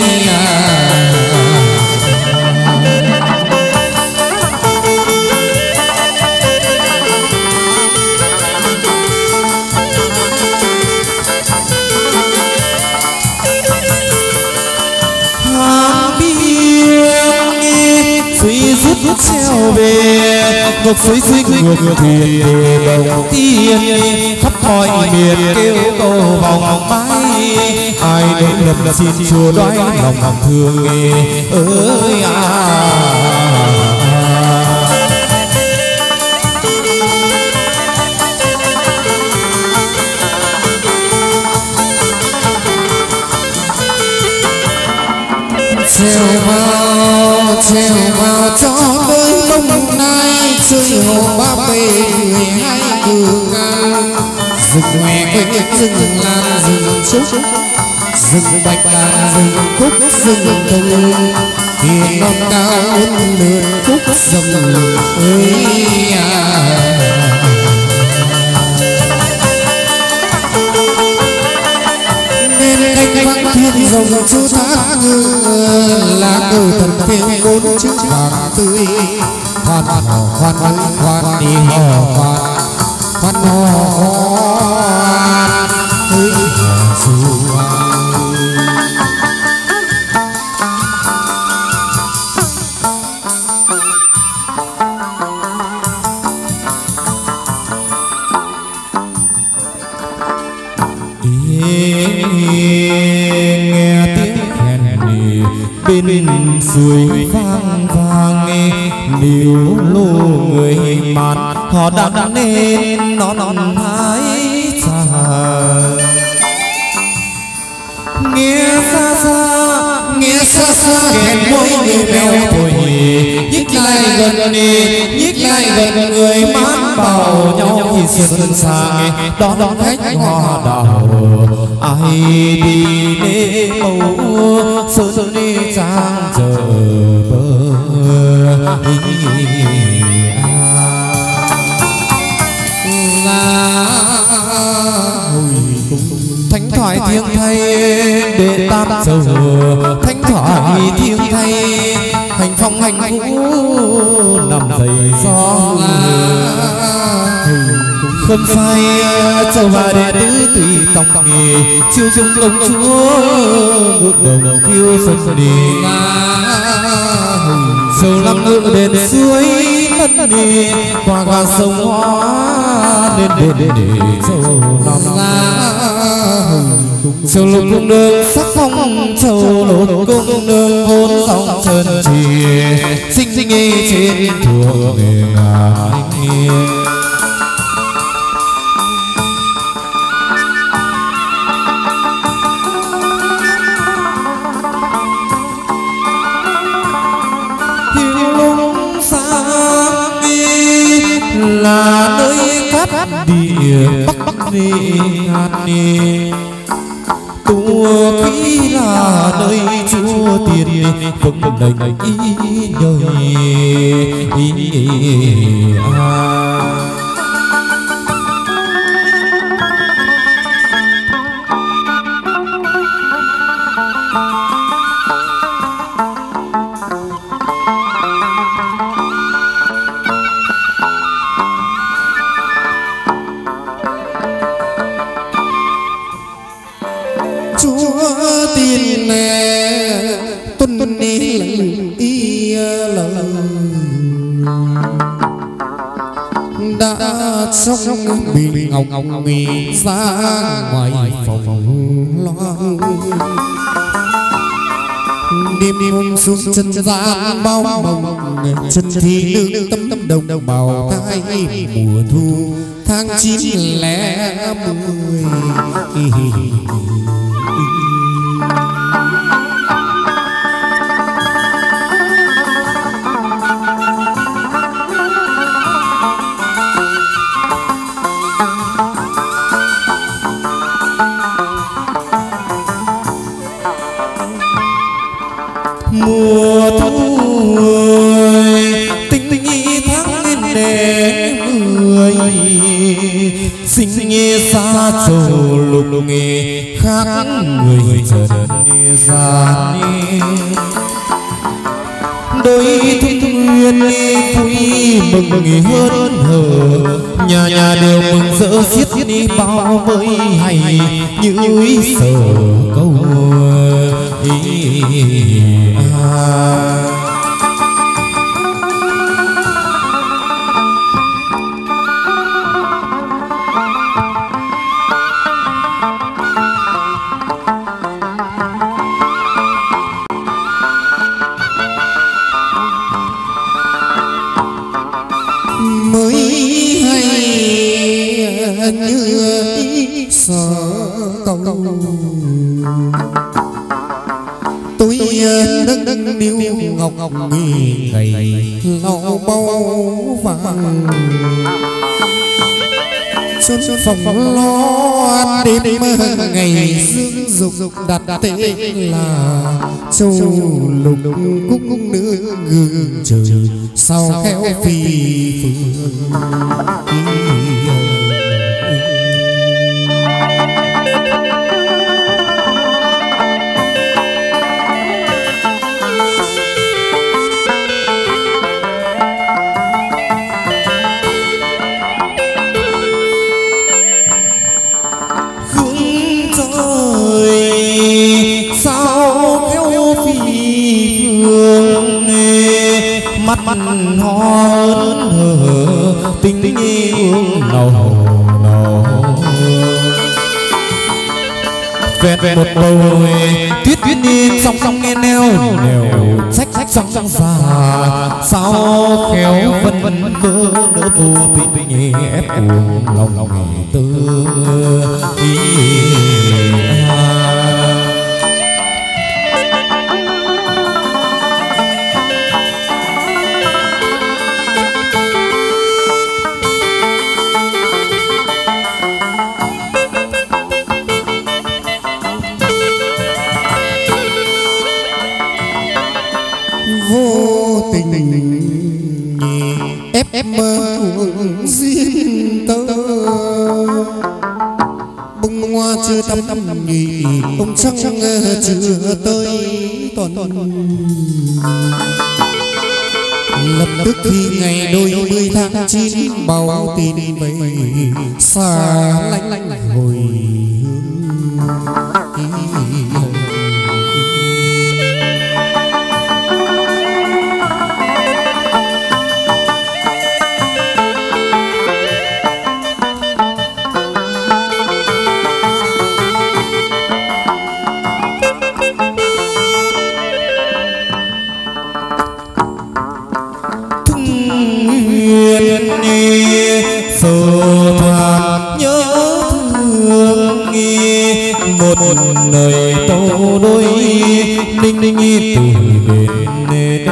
rút treo về ngược suối ngược thuyền đầu tiên khắp mọi miền kêu cầu vòng mãi ai đến lầm xin Chúa đoái lòng thương ơi treo vào cho đôi bông nai chơi hồ ba bề 12 cử ngang rừng hoe quê rừng lan rừng trúc rừng bạch đàn rừng cúc rừng tùng thì non cao uốn lượn cúc rồng ơi nên canh vắng thiên rồng chú thác ngư lá cờ thần theo bốn chữ vàng tươi khoan hò khoan khoan đi hò khoan hò ơi dù bên suối vang vang níu lô người màn họ đặt nên non hái trà nghe xa xa kèn môi người bèo thổi nhích lại gần người mát bảo nhau thì xuân sang đón khách hoa đào ai đi lễ mẫu sơn đi trang chờ bờ thánh thoại thiêng thay để tam dầu thánh thoại thiêng thay hành phong hành vũ nằm dày gió không phai châu bà đệ tứ tùy tòng nghề chiêu dung công chúa ngược đầu kiêu xuân đi sầu năm ngự đền suối lân đi qua qua sông hoa đến để châu năm châu lục cung đường sắc phong châu lục cung đường hôn sóng chân trì sinh sinh trên thuộc nghề ngài là nơi cát địa bắc đi ngàn đi tua khí là nơi chúa tiền vững đành ý đời sông bị ngọc nghỉ ra ngoài phòng loan đêm đêm xuống chân gian bao mộng chân thì nước tấm đồng bào thai mùa thu tháng 9 lẻ 10 mùa thu tinh tháng để mười sinh xa châu lục nghề khác người trần gian đôi thúc nguyên vui mừng hơn hờ nhà đều mừng rỡ xiết đi bao mới hay như sở câu mới hay như sở câu tôi nâng niu ngọc nghỉ ngày lau bao vàng xuân phòng lo đêm ngày dương dục đặt tên là châu lục cúc nữ gương trời sao khéo phi phương. mắt hòn hở tình yêu nầu vẹn một bầu tuyết đi song song nghe neo nèo sách song xa sao khéo vân vơ đỡ vô tình ép cuồng lòng tư ép mơ riêng tơ bông hoa chưa tắm nhị ông trăng chưa tới toàn lập tức khi ngày đôi 10 tháng 9 báo tin về xa lạnh hồi một lời tâu đôi ninh từ bên đây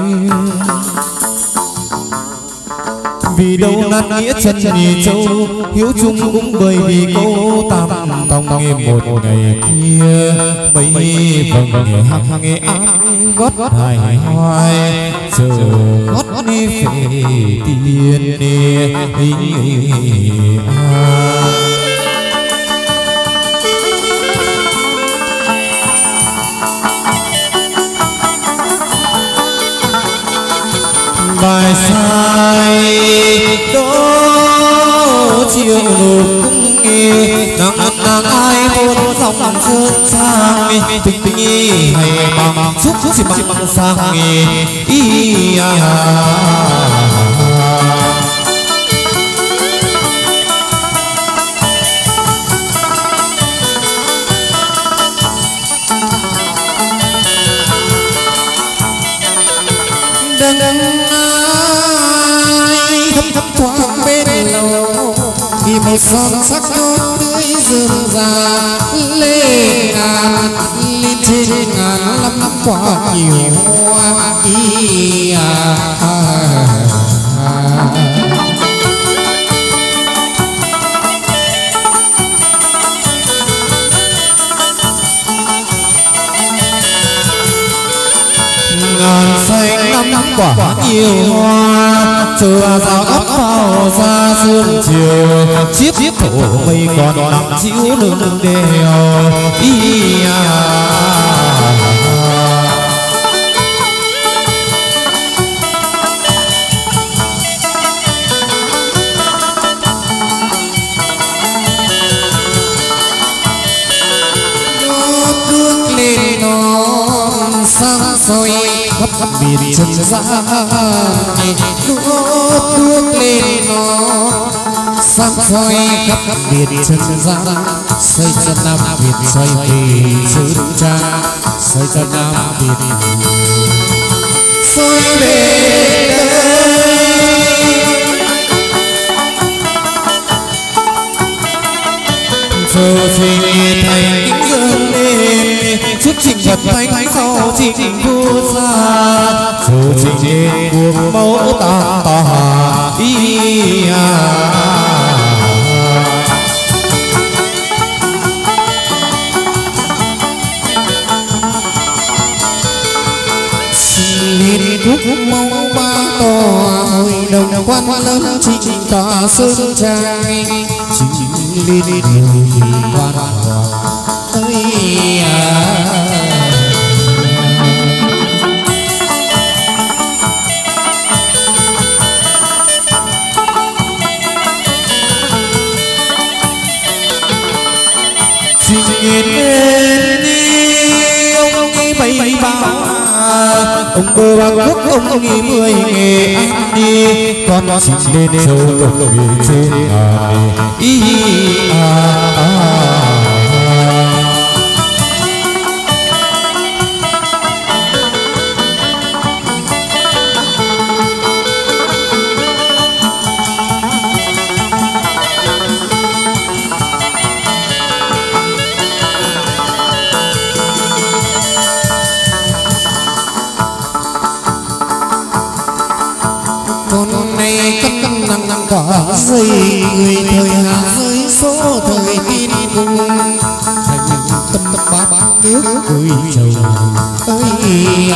vì đâu nát nghĩa chân nhì châu hiếu chung cũng bởi vì câu tam tòng nghe một ngày kia mấy vầng hăng nghe ám gót hài hoài chờ gót đi về tiền đi bài sai đó chiều lục cũng nghe nàng ai hôn dòng sơn sang tình tình hay bằng xúc chỉ bằng sang ý thoáng bên lầu thì một son sắc đôi tươi rừng già lê ngàn lên trên ngàn lắm quả nhiều hoa ý ngàn xanh năm quả nhiều hoa chờ rào ấp vào ra sương chiều chiếc thổ mây còn nằm chiếu lưng đèo nước lên non sang soi khắp miền trần gian đuốc lên nó sang soi khắp miền trần gian xây cho Nam Việt xoay về sơn trang xây cho Nam Việt xoay về giờ trình thành kính dâng lên trước trình vật thánh sau trình vua gia giờ trình lên cuộc mẫu tam tòa ý thuốc mẫu ba tòa hội đồng quan lớn trịnh tòa sơn trang chính liên người quan hoàng ơi bày bao ông bơ ba quốc ông nghĩ 10 nghề ăn đi con chỉ lên châu ông nghề trên ý quả dây người thời hạ rơi số thời tin cùng thành tâm bát nước ơi chồng ơi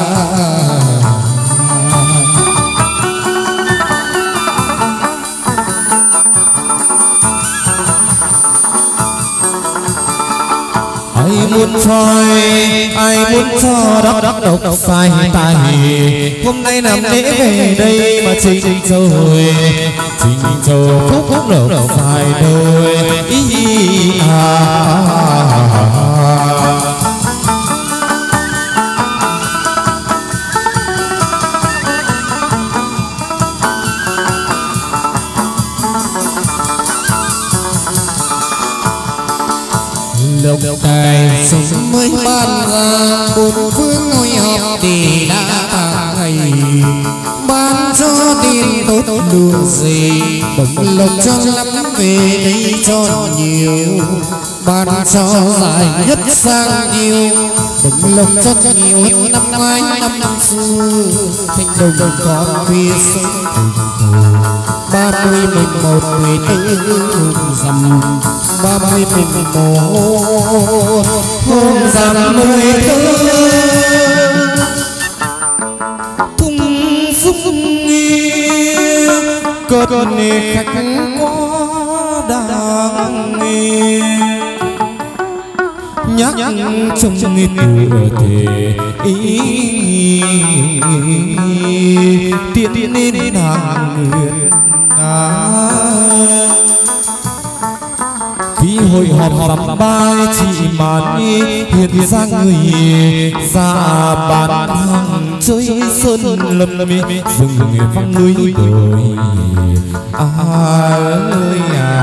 ai muốn soi ai muốn cho đắc độc sai tài hôm nay làm lễ về đây mà trình châu phúc phúc độc sai đôi lộc tài sống mới ban ra bốn phương ngồi họp để đã ngày ban cho tiền tốt đường gì bổng lộc cho lắm về đây cho nhiều ban cho dài nhất sang nhiều bổng lộc cho nhiều năm ngoái năm xưa thành đồng con phía sông 30 11 14 rằm 30 11 hôm rằm 14 thung phúc cơn khách quá đáng nhắc trong nghịch cửa thể tiện nên hàng nguyện khi hội họp dằm ba chị màn hiện ra người ra bàn hàng chơi sơn lâm rừng vắng núi đồi ơi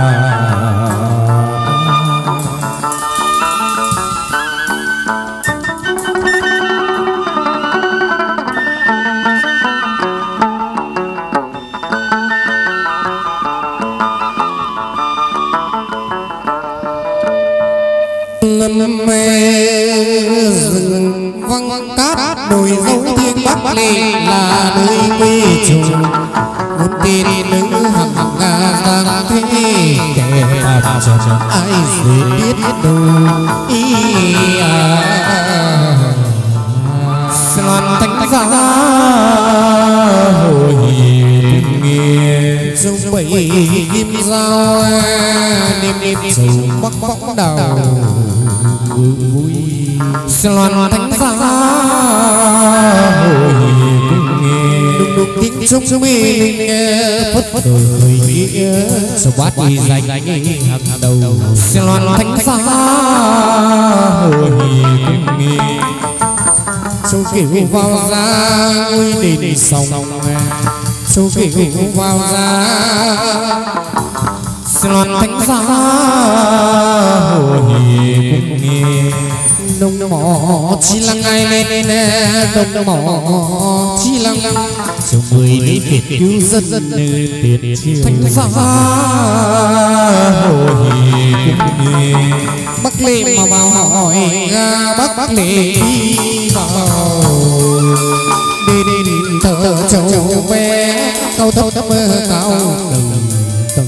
lâm mê rừng vắng cát đồi dấu thiên bắc lệ là nơi quê chồng một tên nữ hằng nga giang thế kẻ ai dễ biết đâu loan thánh giá hồi nghe trong bảy kim dao đêm đêm sầu bắc bóng đào vui loan thánh giá hồi nghe đùng đùng tiếng trong mình phất phất đời nghĩa sầu bát đi danh hàng đầu loan thánh giá hồi nghe số kiểu vào ra ngôi đền sông số kiểu vào ra loan thánh giá hồi nghe đông mỏ chi lăng ai lên đông mỏ chi lăng số 10 đến Việt cứu dân Việt thánh giá hồi nghe Bắc Lệ mà vào hỏi Bắc Lệ đi vào đi thở châu ve câu thấp thấp cao tầng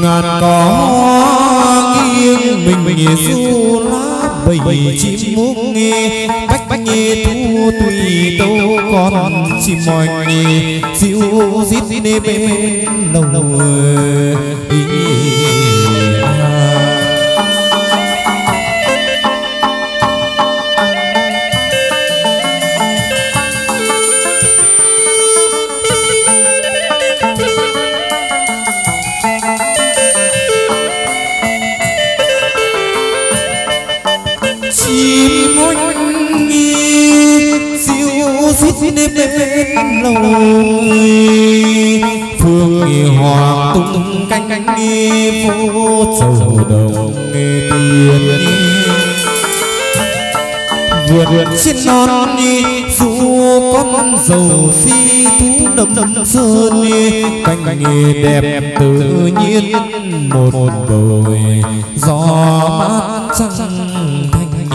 ngàn có nghiêng mình du lá bầy chim múc nghe bách nghe thu tùy đâu con chim mòi nghe dịu rít nê bên lồng bên lồng phương hoàng tung cánh phố sầu đồng tiền vượt trên non du con dầu phi thú đầm sơn cánh đẹp tự nhiên một đồi gió mát trăng thanh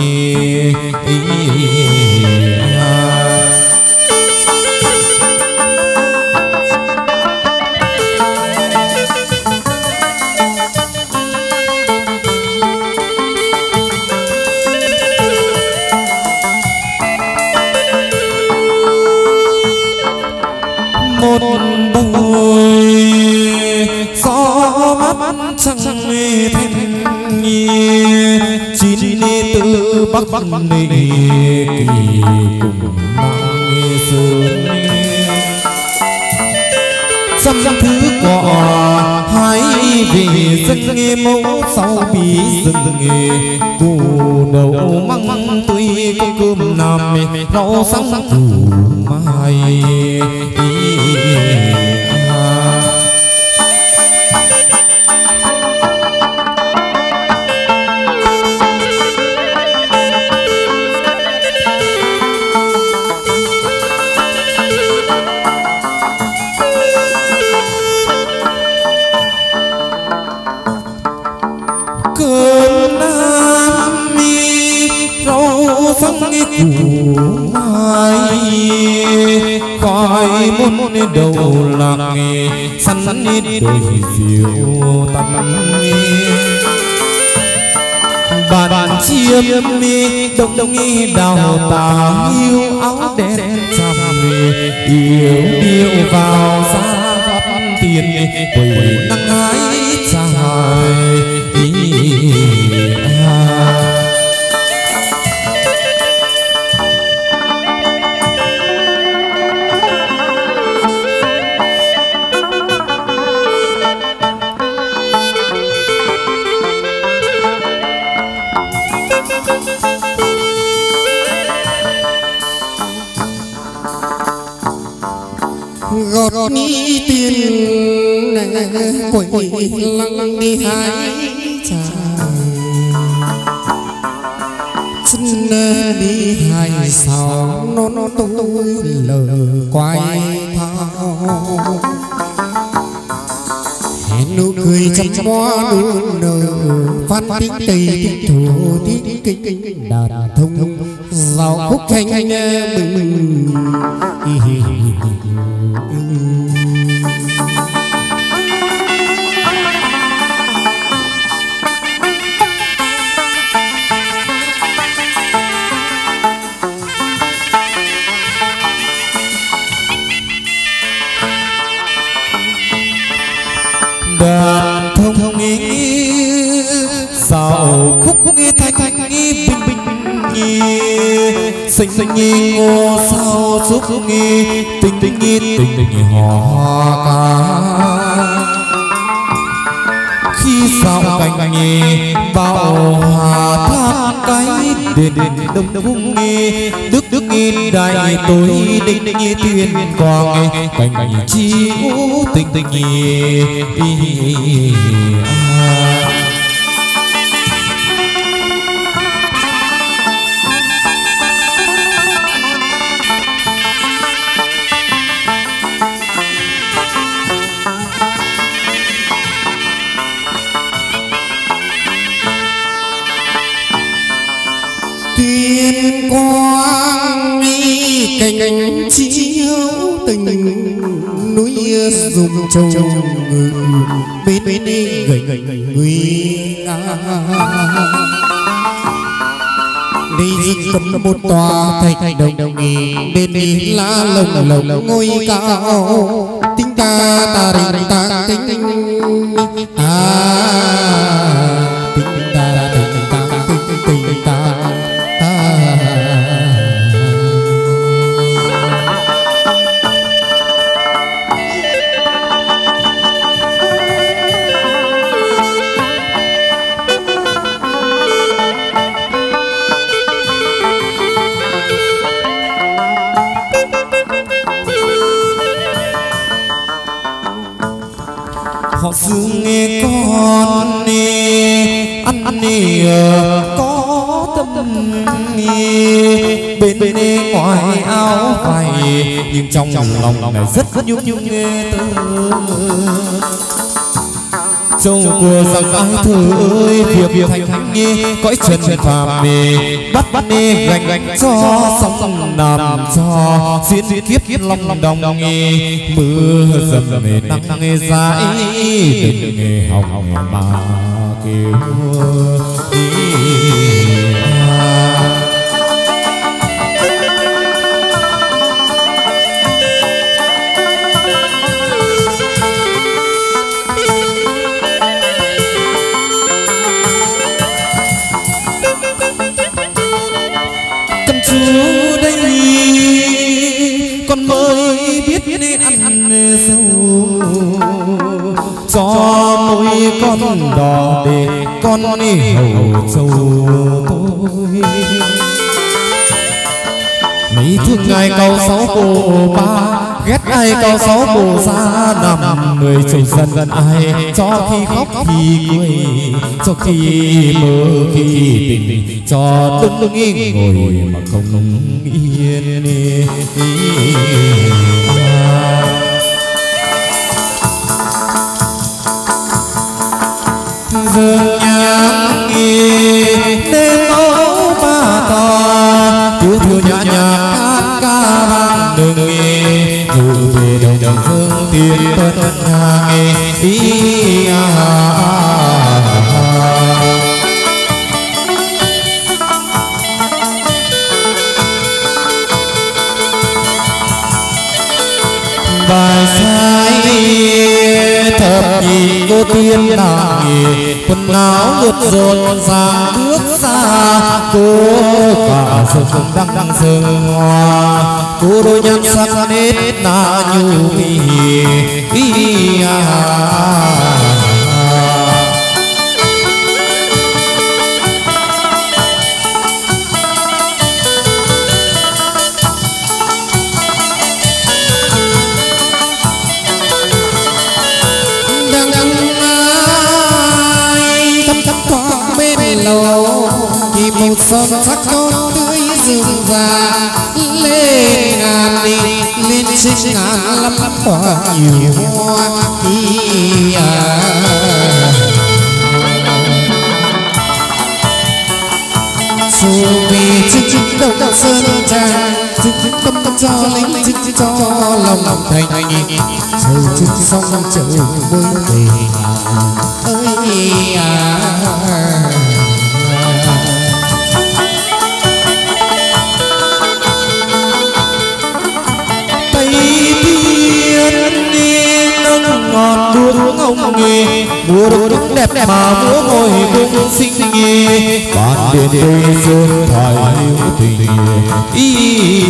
bắc nề kỳ cùng nắng sương trăm thứ cỏ hái về dân nghe mẫu sau bí rừng nghề củ đậu măng tươi có cơm nam rau sáng củ mai khói muôn đầu lạc săn đôi diều tắm bàn chiêm đông đào tà yêu áo đen chăm yêu vào xa vắt tiền quầy nắng hái dài gót ni tiền quẩy lăng đi hái trà chân đi hái sao nó tôi lờ quay thao nụ cười chăm hoa luôn nở phát tiếng tây tiếng thổ tiếng kinh đàn thông dạo khúc thanh mừng đàn thông dạo khúc thanh bình xinh ngô sao xúc tình hò ca khi sao cành bao hà thác cái đền đông vung đức đại tôi định tuyên quang cành chi tình tiên quang cành chiếu tình núi dùng châu bên đi gầy nguy đi dựng cầm một tòa thành đồng nghỉ bên đi lá lồng ngôi cao tính ta rình ta tính tính ta họ xưa nghe con nè ăn nè có tâm nè bên ngoài áo vải nhưng trong lòng này rất nhung nghe tơ châu của rằng ai thơ ơi việc thành nghe cõi trần phàm nè bắt nè gành cho sóng làm cho diễn kiếp long đồng nghe mưa dầm nè nắng nghe dãi đừng nghe hồng mà kêu con mới biết ăn sâu cho mỗi con đò để con hầu sâu tôi mấy thương ngài cầu sáu bộ ba ghét ai cầu sáu bộ ra nằm người trầu dần ai cho khi khóc khi cười cho khi mơ khi tình cho đứng ngồi mà không yên giờ nhang nghe đêm ấu ba ta thiếu nhà ca vang đường nghe dù về đồng phương tiền tuân nghe ý bài sai thập nhị cô tiên nàng nghề quần áo lượt rộn ràng bước xa cô cả rừng đang rừng hoa cô đôi nhan sắc nét na nhu thì một son sắc non tươi rừng già lên ngàn đi lên trên ngàn lắm tỏa nhiều hoa dù vì chinh đông sơn trang tâm cho lính chinh cho lòng thành trời chinh sông trời bơi về ơi ngọt đuốc ngông nghề mùa đúng đẹp mà múa ngồi cung xinh nghề bàn đêm đôi dương thoại yêu tình ý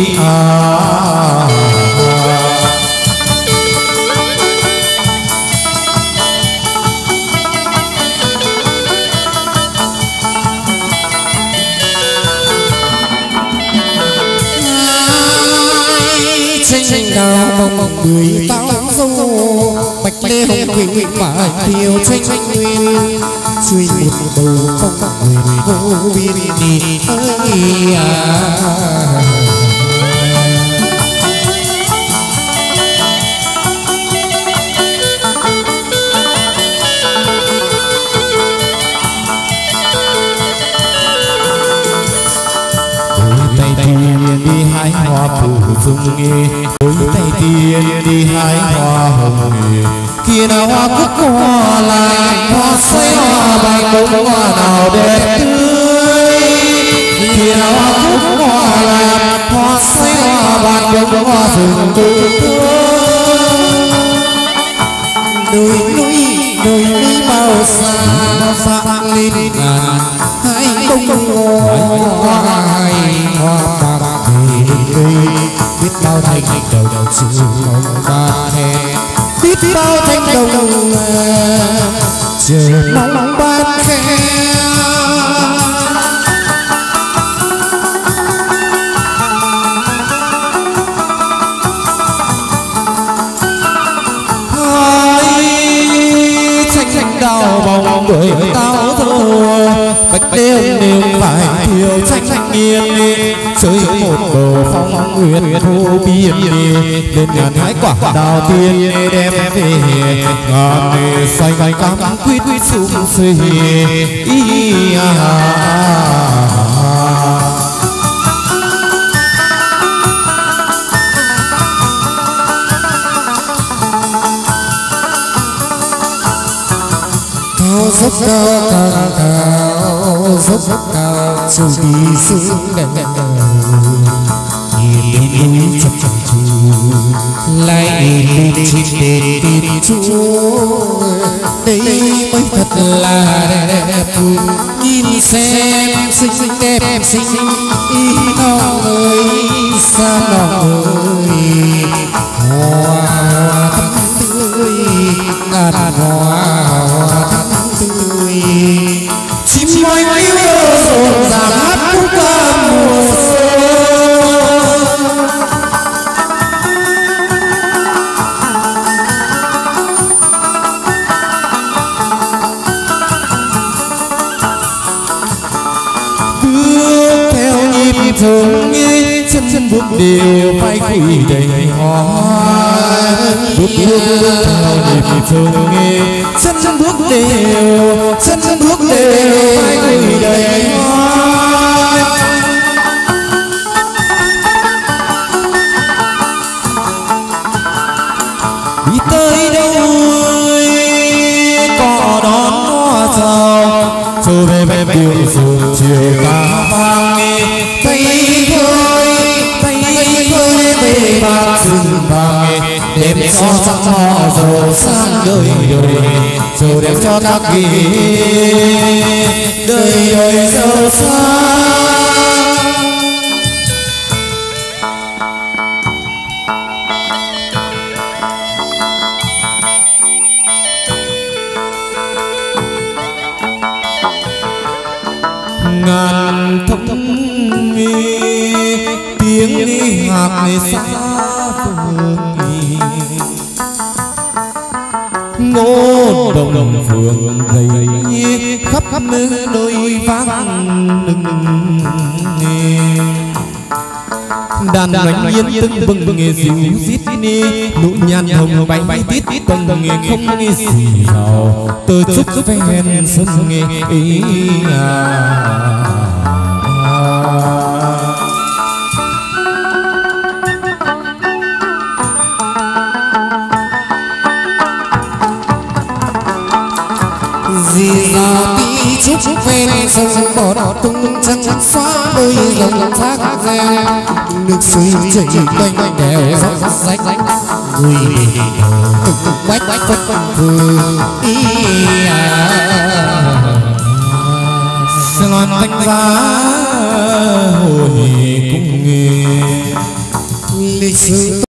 tranh đào mong người tao dâu bạch lê hồng quỳnh mà thiêu tranh nguyên suy một bầu phong người vô biên đi ơi tay thì đi hái hoa phủ dung nghe đôi tay thì tiên đi hái hoa hồng, khi nào hoa cúc hoa lại hoa xoay hoa bạc bông hoa nào đẹp tươi, khi nào hoa cúc hoa lại hoa xoay hoa bạc bông hoa rừng tươi. Đôi núi bao xa vang lên ngàn hai bông hoa bạc cây, biết bao thanh đồng sự mong ba hè, biết bao thanh đồng chờ mong ban khe. Đào bóng bởi tao thơ bạch đêm đêm phải thiếu tranh nghiêng, chơi một bầu phong nguyện thu biên lên ngàn hái quả đào tiên đem về ngàn xanh cam quýt sum xuê. Dốc cao dốc cao sâu đi xuống đằng nhìn núi chập chập lại lên trên đền tiên Chúa, đây mới thật là đẹp. Nhìn xem xinh đẹp xinh non ơi xa non ơi, hoa thắm tươi ngàn hoa tươi, chim bay yêu rộn ràng hát khúc ca mùa xuân. Bước theo nhịp thường nghi chân bước đều vai quỳ đầy hoa, bước theo nhịp thường nghi chân bước đều vai quỳ đầy hoa. Đi tới đâu có đón hoa sao, trở về bên đường sườn chiều cá vàng, tay thôi về bạc rừng vàng, đêm gió trắng hoa dầu sang đời rồi đem cho các kỳ đời giàu sang. Ngàn thông tiếng đi hạc xa phương, ngô đồng phượng gầy khắp nơi vang lừng, đàn đánh yên tưng bừng nghề dịu rít nụ nhàn hồng bay tít tầng nghề không nghề gì giàu tôi chúc ven sân nghề ý Dì ra tí chúc ven sông bọt tung trăng xóa đôi dòng thác gieo, nước suối chảy quanh đèo dốc rách người từng quách quách phương ý loan thanh giá hồi cùng nghề lịch sử.